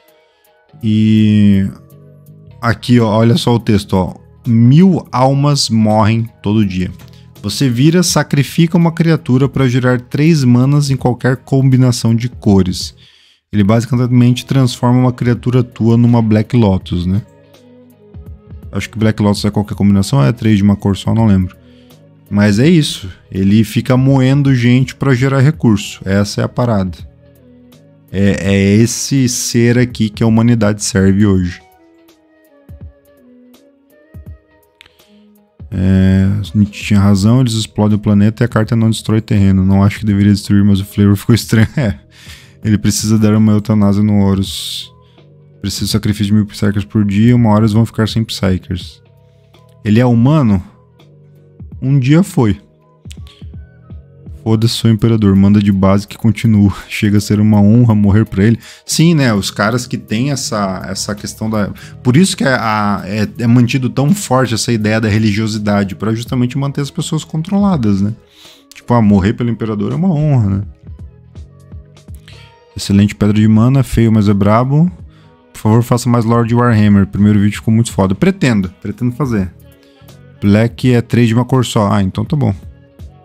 E aqui, ó, olha só o texto, ó. Mil almas morrem todo dia. Você vira, sacrifica uma criatura para gerar três manas em qualquer combinação de cores. Ele basicamente transforma uma criatura tua numa Black Lotus, né? Acho que Black Lotus é qualquer combinação, é três de uma cor só, não lembro. Mas é isso. Ele fica moendo gente para gerar recurso. Essa é a parada. É, é esse ser aqui que a humanidade serve hoje. É, Nietzsche tinha razão, eles explodem o planeta e a carta não destrói terreno. Não acho que deveria destruir, mas o flavor ficou estranho. É, ele precisa dar uma eutanásia no Horus. Precisa de sacrifício de mil Psykers por dia, uma hora eles vão ficar sem Psykers. Ele é humano? Um dia foi. Foda-se, sou imperador, manda de base que continua. Chega a ser uma honra morrer pra ele. Sim, né, os caras que tem essa, essa questão da... Por isso que é, a, é, é mantido tão forte essa ideia da religiosidade, pra justamente manter as pessoas controladas, né? Tipo, ah, morrer pelo imperador é uma honra, né? Excelente pedra de mana, feio, mas é brabo. Por favor, faça mais Lord Warhammer. Primeiro vídeo ficou muito foda. Pretendo, pretendo fazer. Black é três de uma cor só. Ah, então tá bom.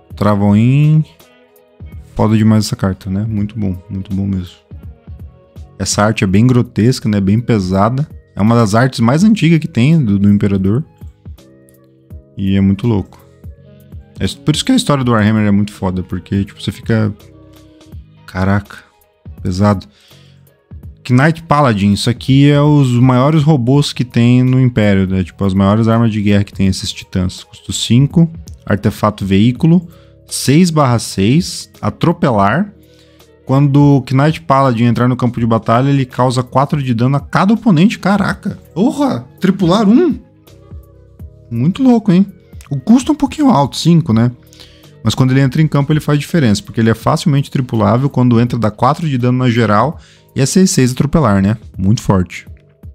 Travão-in. Foda demais essa carta, né? Muito bom, muito bom mesmo. Essa arte é bem grotesca, né? Bem pesada. É uma das artes mais antigas que tem do, do Imperador. E é muito louco. É por isso que a história do Warhammer é muito foda, porque tipo, você fica... Caraca, pesado. Knight Paladin, isso aqui é os maiores robôs que tem no Império, né? Tipo, as maiores armas de guerra que tem esses titãs. Custo cinco, artefato veículo, seis barra seis, atropelar. Quando o Knight Paladin entrar no campo de batalha, ele causa quatro de dano a cada oponente. Caraca! Porra! Tripular um! Muito louco, hein? O custo é um pouquinho alto, cinco, né? Mas quando ele entra em campo, ele faz diferença, porque ele é facilmente tripulável. Quando entra, dá quatro de dano na geral. E é seis seis atropelar, né? Muito forte.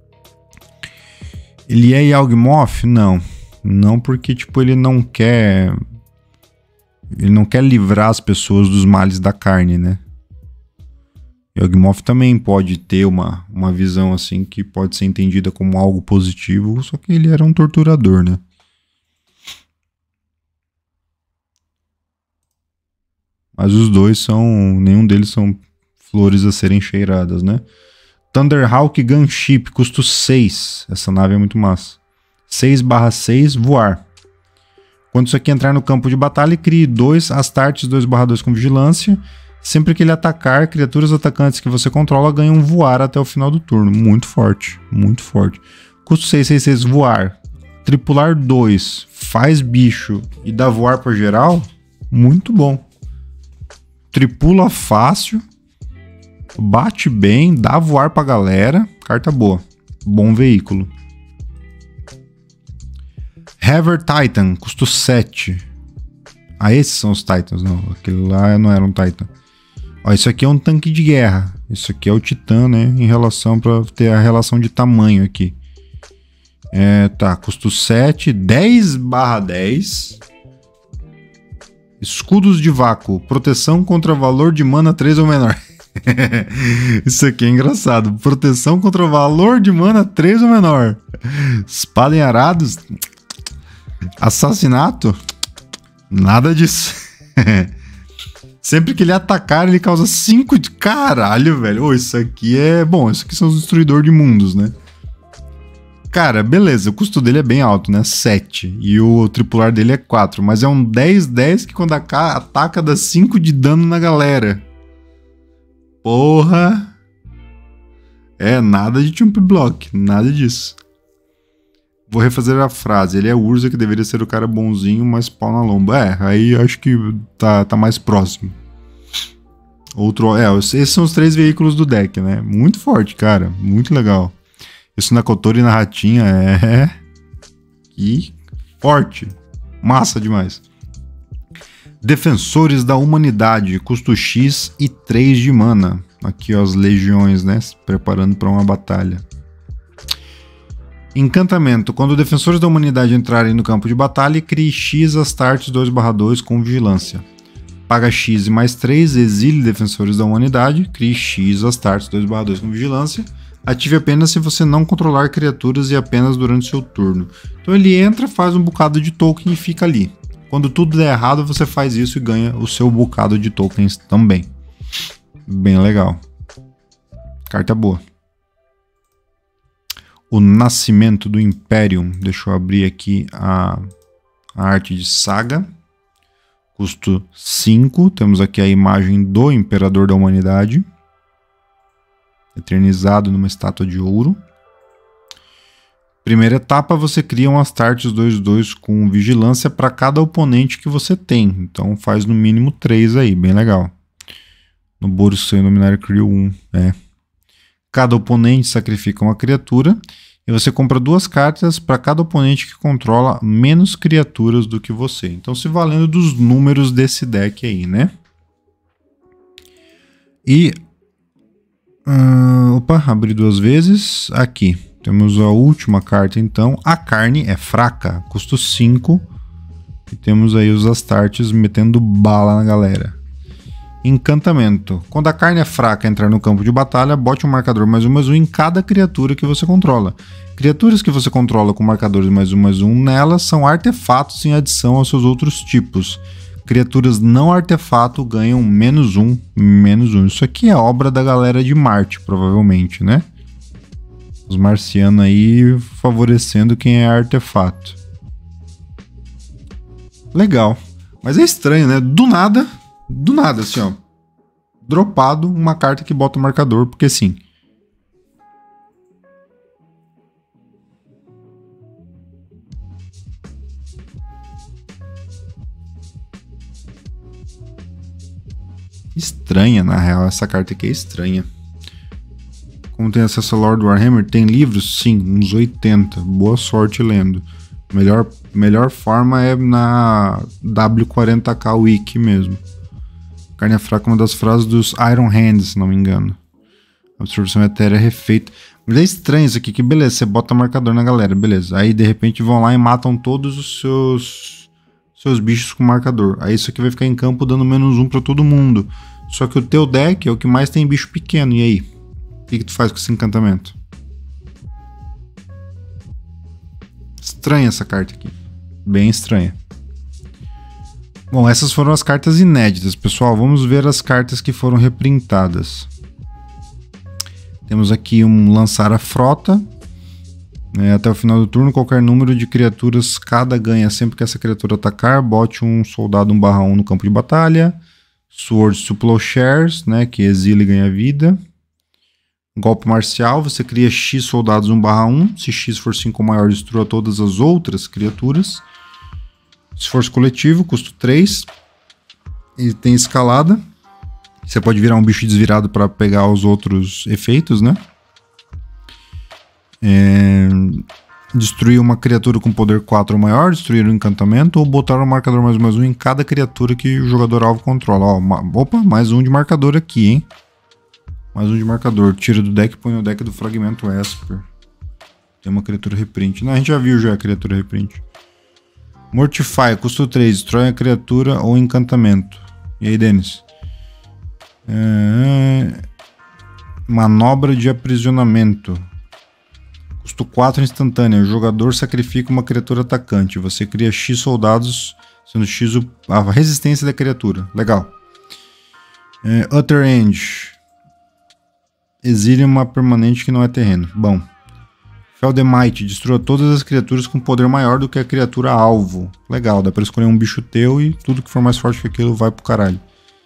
Ele é Yawgmoth? Não. Não, porque, tipo, ele não quer... Ele não quer livrar as pessoas dos males da carne, né? Yawgmoth também pode ter uma, uma visão, assim, que pode ser entendida como algo positivo, só que ele era um torturador, né? Mas os dois são... Nenhum deles são flores a serem cheiradas, né? Thunderhawk Gunship, custo seis. Essa nave é muito massa. seis barra seis, voar. Quando isso aqui entrar no campo de batalha, crie dois Astartes dois barra dois com vigilância. Sempre que ele atacar, criaturas atacantes que você controla ganham voar até o final do turno. Muito forte, muito forte. Custo seis seis seis, voar. Tripular dois, faz bicho e dá voar para geral. Muito bom. Tripula fácil, bate bem, dá voar pra galera. Carta boa. Bom veículo. Hever Titan, custo sete. Ah, esses são os Titans, não. Aquele lá não era um Titan. Ó, isso aqui é um tanque de guerra. Isso aqui é o Titã, né? Em relação pra ter a relação de tamanho aqui. É, tá, custo sete, dez barra dez. Escudos de vácuo, proteção contra valor de mana três ou menor. Isso aqui é engraçado. Proteção contra valor de mana três ou menor. Espada em arados. Assassinato. Nada disso. Sempre que ele atacar, ele causa cinco de... Caralho, velho. Oh, isso aqui é... Bom, isso aqui são os destruidores de mundos, né? Cara, beleza, o custo dele é bem alto, né? sete. E o tripular dele é quatro. Mas é um dez dez que quando ataca dá cinco de dano na galera. Porra! É, nada de Chump Block, nada disso. Vou refazer a frase. Ele é Urza, que deveria ser o cara bonzinho, mas pau na lomba. É, aí acho que tá, tá mais próximo. Outro... É, esses são os três veículos do deck, né? Muito forte, cara. Muito legal. Isso na Kotori e na Ratinha é... E forte. Massa demais. Defensores da Humanidade. Custo X e três de mana. Aqui, ó, as legiões, né? Se preparando para uma batalha. Encantamento. Quando defensores da humanidade entrarem no campo de batalha, crie X Astartes dois barra dois com vigilância. Paga X e mais três, exile defensores da humanidade, crie X Astartes dois barra dois com vigilância. Ative apenas se você não controlar criaturas e apenas durante seu turno. Então ele entra, faz um bocado de token e fica ali. Quando tudo der errado, você faz isso e ganha o seu bocado de tokens também. Bem legal. Carta boa. O Nascimento do Imperium. Deixa eu abrir aqui a, a arte de saga. Custo cinco. Temos aqui a imagem do Imperador da Humanidade. Eternizado numa estátua de ouro. Primeira etapa, você cria um Astartes dois dois com vigilância para cada oponente que você tem. Então faz no mínimo três aí, bem legal. No Boros Seu Luminário Crew um. É. Cada oponente sacrifica uma criatura e você compra duas cartas para cada oponente que controla menos criaturas do que você. Então se valendo dos números desse deck aí, né? E... Uh, opa, abri duas vezes. Aqui, temos a última carta então. A carne é fraca, custo cinco. E temos aí os Astartes metendo bala na galera. Encantamento. Quando a carne é fraca entrar no campo de batalha, bote um marcador mais um mais um em cada criatura que você controla. Criaturas que você controla com marcadores mais um mais um nelas são artefatos em adição aos seus outros tipos. Criaturas não artefato ganham menos um, menos um. Isso aqui é obra da galera de Marte, provavelmente, né? Os marcianos aí favorecendo quem é artefato. Legal. Mas é estranho, né? Do nada, do nada, assim, ó. Dropado uma carta que bota o marcador, porque sim. Estranha, na real, essa carta aqui é estranha. Como tem acesso a Lord Warhammer, tem livros? Sim, uns oitenta. Boa sorte lendo. Melhor, melhor forma é na W quarenta K Wiki mesmo. Carne é fraca, uma das frases dos Iron Hands, se não me engano. Absorção etérea refeita. Mas é estranho isso aqui, que beleza, você bota marcador na galera, beleza. Aí de repente vão lá e matam todos os seus seus bichos com marcador. Aí isso aqui vai ficar em campo dando menos um pra todo mundo. Só que o teu deck é o que mais tem bicho pequeno, e aí? O que, que tu faz com esse encantamento? Estranha essa carta aqui. Bem estranha. Bom, essas foram as cartas inéditas, pessoal. Vamos ver as cartas que foram reprintadas. Temos aqui um lançar a frota. É, até o final do turno, qualquer número de criaturas cada ganha sempre que essa criatura atacar. Bote um soldado um barra um no campo de batalha. Swords to Plowshares, né, que exila e ganha vida. Golpe marcial, você cria X soldados um barra um. Se X for cinco ou maior, destrua todas as outras criaturas. Esforço coletivo, custo três. Ele tem escalada. Você pode virar um bicho desvirado para pegar os outros efeitos, né? É... Destruir uma criatura com poder quatro ou maior, destruir um encantamento ou botar um marcador mais um mais um em cada criatura que o jogador alvo controla. Ó, ma... Opa, mais um de marcador aqui, hein? Mais um de marcador. Tira do deck e põe no deck do Fragmento Esper. Tem uma criatura reprint. Não, a gente já viu já a criatura reprint. Mortify, custo três. Destrói a criatura ou encantamento. E aí, Denis? É... Manobra de aprisionamento. Custo quatro instantânea. O jogador sacrifica uma criatura atacante. Você cria X soldados, sendo X a resistência da criatura. Legal. É, Utter End. Exile uma permanente que não é terreno. Bom. Feldemite. Destrua todas as criaturas com poder maior do que a criatura alvo. Legal. Dá pra escolher um bicho teu e tudo que for mais forte que aquilo vai pro caralho.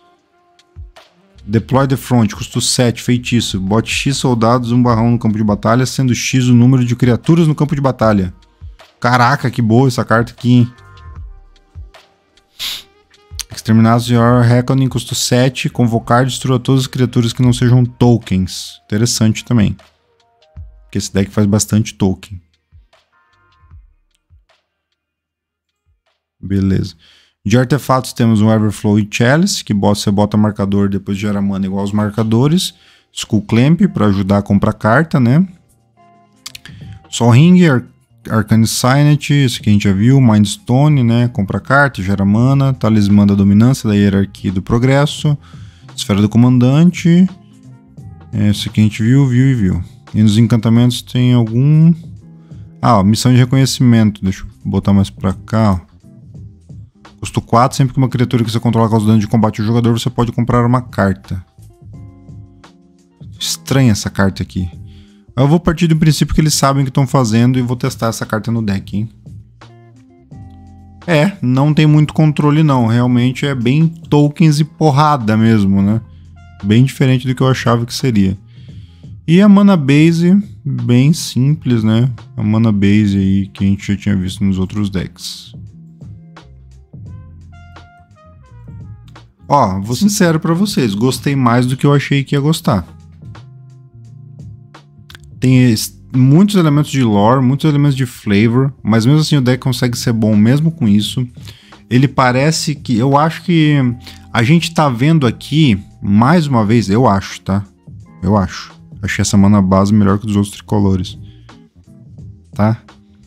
Deploy the Front, custo sete, feitiço. Bote X soldados, um barra um no campo de batalha, sendo X o número de criaturas no campo de batalha. Caraca, que boa essa carta aqui, hein? Exterminados de Horror Reckoning, custo sete. Convocar, destrua todas as criaturas que não sejam tokens. Interessante também. Porque esse deck faz bastante token. Beleza. De artefatos temos um Everflow e Chalice, que você bota marcador depois gera mana igual aos marcadores. Skull Clamp para ajudar a comprar carta, né? Sol Ring, Ar Arcane Signet, isso aqui a gente já viu. Mindstone, né? Compra carta, gera mana. Talismã da Dominância, da Hierarquia do Progresso. Esfera do Comandante. Esse aqui a gente viu, viu e viu. E nos encantamentos tem algum... Ah, ó, missão de reconhecimento. Deixa eu botar mais pra cá, ó. Custo quatro, sempre que uma criatura que você controla causa dano de combate ao jogador, você pode comprar uma carta. Estranha essa carta aqui. Eu vou partir do princípio que eles sabem o que estão fazendo e vou testar essa carta no deck, hein? É, não tem muito controle não. Realmente é bem tokens e porrada mesmo, né? Bem diferente do que eu achava que seria. E a mana base, bem simples, né? A mana base aí que a gente já tinha visto nos outros decks. Ó, vou ser sincero pra vocês, gostei mais do que eu achei que ia gostar. Tem muitos elementos de lore, muitos elementos de flavor, mas mesmo assim o deck consegue ser bom mesmo com isso. Ele parece que... Eu acho que a gente tá vendo aqui, mais uma vez, eu acho, tá? Eu acho. Achei essa mana base melhor que dos outros tricolores. Tá?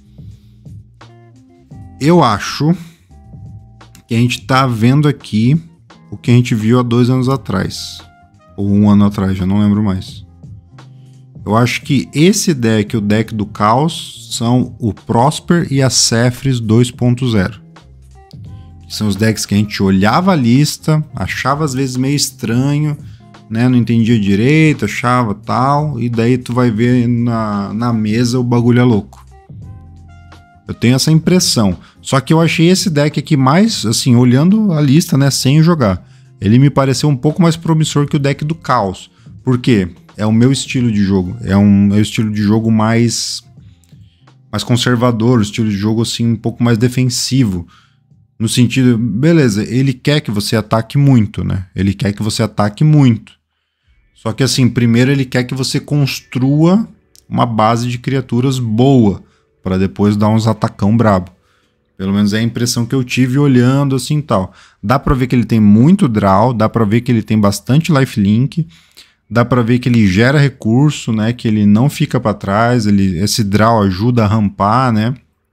Eu acho que a gente tá vendo aqui o que a gente viu há dois anos atrás. Ou um ano atrás, já não lembro mais. Eu acho que esse deck e o deck do Caos são o Prosper e a Cephris dois ponto zero. São os decks que a gente olhava a lista, achava às vezes meio estranho, né? Não entendia direito, achava tal, e daí tu vai ver na, na mesa o bagulho é louco. Eu tenho essa impressão. Só que eu achei esse deck aqui mais, assim, olhando a lista, né, sem jogar, ele me pareceu um pouco mais promissor que o deck do Caos. Por quê? É o meu estilo de jogo. É um, é um estilo de jogo mais, mais conservador, um estilo de jogo, assim, um pouco mais defensivo. No sentido, beleza, ele quer que você ataque muito, né? Ele quer que você ataque muito. Só que, assim, primeiro ele quer que você construa uma base de criaturas boa, para depois dar uns atacão brabo. Pelo menos é a impressão que eu tive olhando assim tal. Dá para ver que ele tem muito draw, dá para ver que ele tem bastante lifelink, dá para ver que ele gera recurso, né, que ele não fica para trás, ele, esse draw ajuda a rampar, né.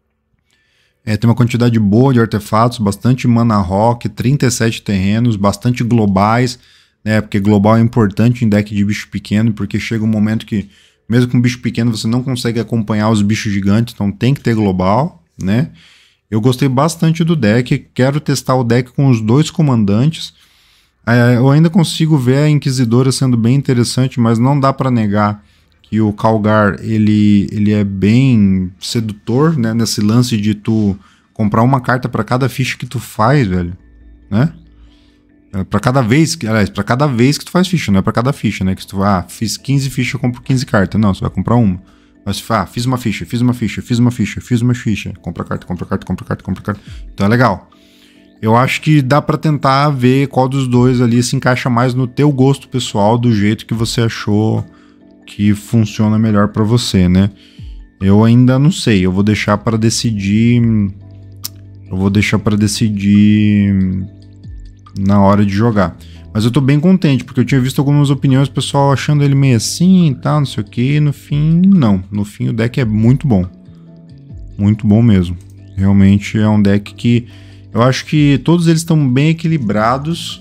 É, tem uma quantidade boa de artefatos, bastante mana rock, trinta e sete terrenos, bastante globais, né, porque global é importante em deck de bicho pequeno, porque chega um momento que mesmo com bicho pequeno você não consegue acompanhar os bichos gigantes, então tem que ter global, né? Eu gostei bastante do deck, quero testar o deck com os dois comandantes. É, eu ainda consigo ver a Inquisidora sendo bem interessante, mas não dá para negar que o Calgar ele, ele é bem sedutor, né? Nesse lance de tu comprar uma carta para cada ficha que tu faz, velho, né? Para cada vez, aliás, para cada vez que tu faz ficha, não é para cada ficha, né? Que se tu ah, fiz quinze fichas, eu compro quinze cartas. Não, você vai comprar uma. Mas ah, fiz uma ficha, fiz uma ficha, fiz uma ficha, fiz uma ficha. Compra carta, compra carta, compra carta, compra carta. Então é legal. Eu acho que dá para tentar ver qual dos dois ali se encaixa mais no teu gosto pessoal, do jeito que você achou que funciona melhor para você, né? Eu ainda não sei, eu vou deixar para decidir. Eu vou deixar para decidir na hora de jogar. Mas eu tô bem contente, porque eu tinha visto algumas opiniões, pessoal achando ele meio assim e tal, não sei o que. No fim, não. No fim, o deck é muito bom. Muito bom mesmo. Realmente é um deck que eu acho que todos eles estão bem equilibrados.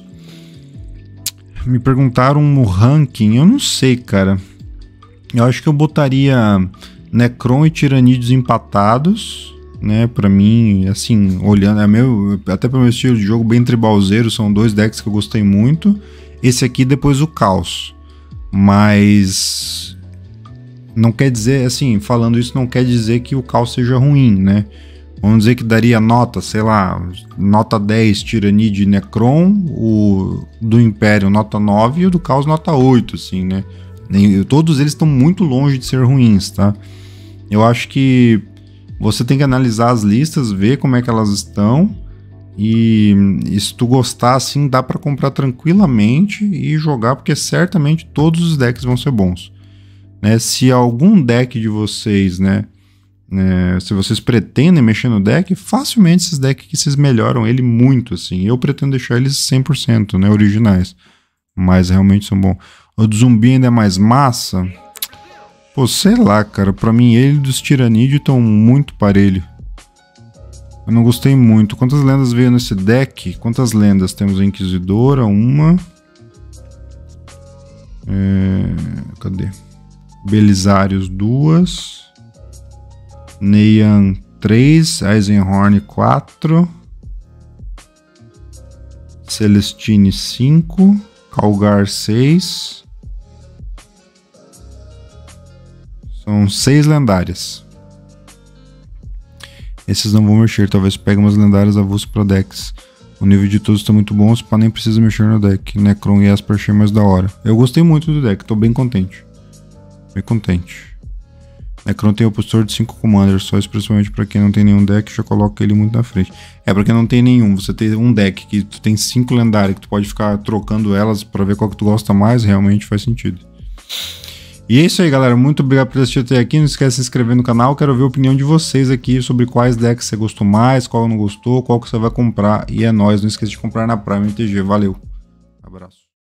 Me perguntaram o ranking. Eu não sei, cara. Eu acho que eu botaria Necron e Tiranídeos empatados, né, pra mim, assim, olhando, é meu, até pro meu estilo de jogo bem tribalzeiro, são dois decks que eu gostei muito. Esse aqui depois o Caos, mas não quer dizer, assim, falando isso não quer dizer que o Caos seja ruim, né? Vamos dizer que daria nota, sei lá, nota dez Tiranide e Necron, o do Império nota nove e o do Caos nota oito, assim, né? E todos eles estão muito longe de ser ruins, tá? Eu acho que você tem que analisar as listas, ver como é que elas estão e, e se tu gostar, assim, dá para comprar tranquilamente e jogar, porque certamente todos os decks vão ser bons, né? Se algum deck de vocês, né, é, se vocês pretendem mexer no deck, facilmente esses decks que vocês melhoram ele muito, assim. Eu pretendo deixar eles cem por cento, né, originais, mas realmente são bons. O do zumbi ainda é mais massa. Pô, sei lá, cara, pra mim ele e dos Tiranídeos estão muito parelho. Eu não gostei muito. Quantas lendas veio nesse deck? Quantas lendas? Temos a Inquisidora, uma. É... Cadê? Belisários, duas. Neian, três. Eisenhorn, quatro. Celestine, cinco. Calgar, seis. São seis lendárias. Esses não vão mexer, talvez pegue umas lendárias avulso para decks. O nível de todos está muito bom, para nem precisa mexer no deck. Necron e Esper achei mais da hora. Eu gostei muito do deck, tô bem contente. Bem contente. Necron tem o postor de cinco commanders, só especialmente para quem não tem nenhum deck, já coloca ele muito na frente. É, pra quem não tem nenhum, você tem um deck que tu tem cinco lendárias, que tu pode ficar trocando elas para ver qual que tu gosta mais, realmente faz sentido. E é isso aí, galera. Muito obrigado por assistir até aqui. Não esquece de se inscrever no canal. Quero ver a opinião de vocês aqui sobre quais decks você gostou mais, qual não gostou, qual que você vai comprar. E é nóis. Não esqueça de comprar na Prime M T G. Valeu. Abraço.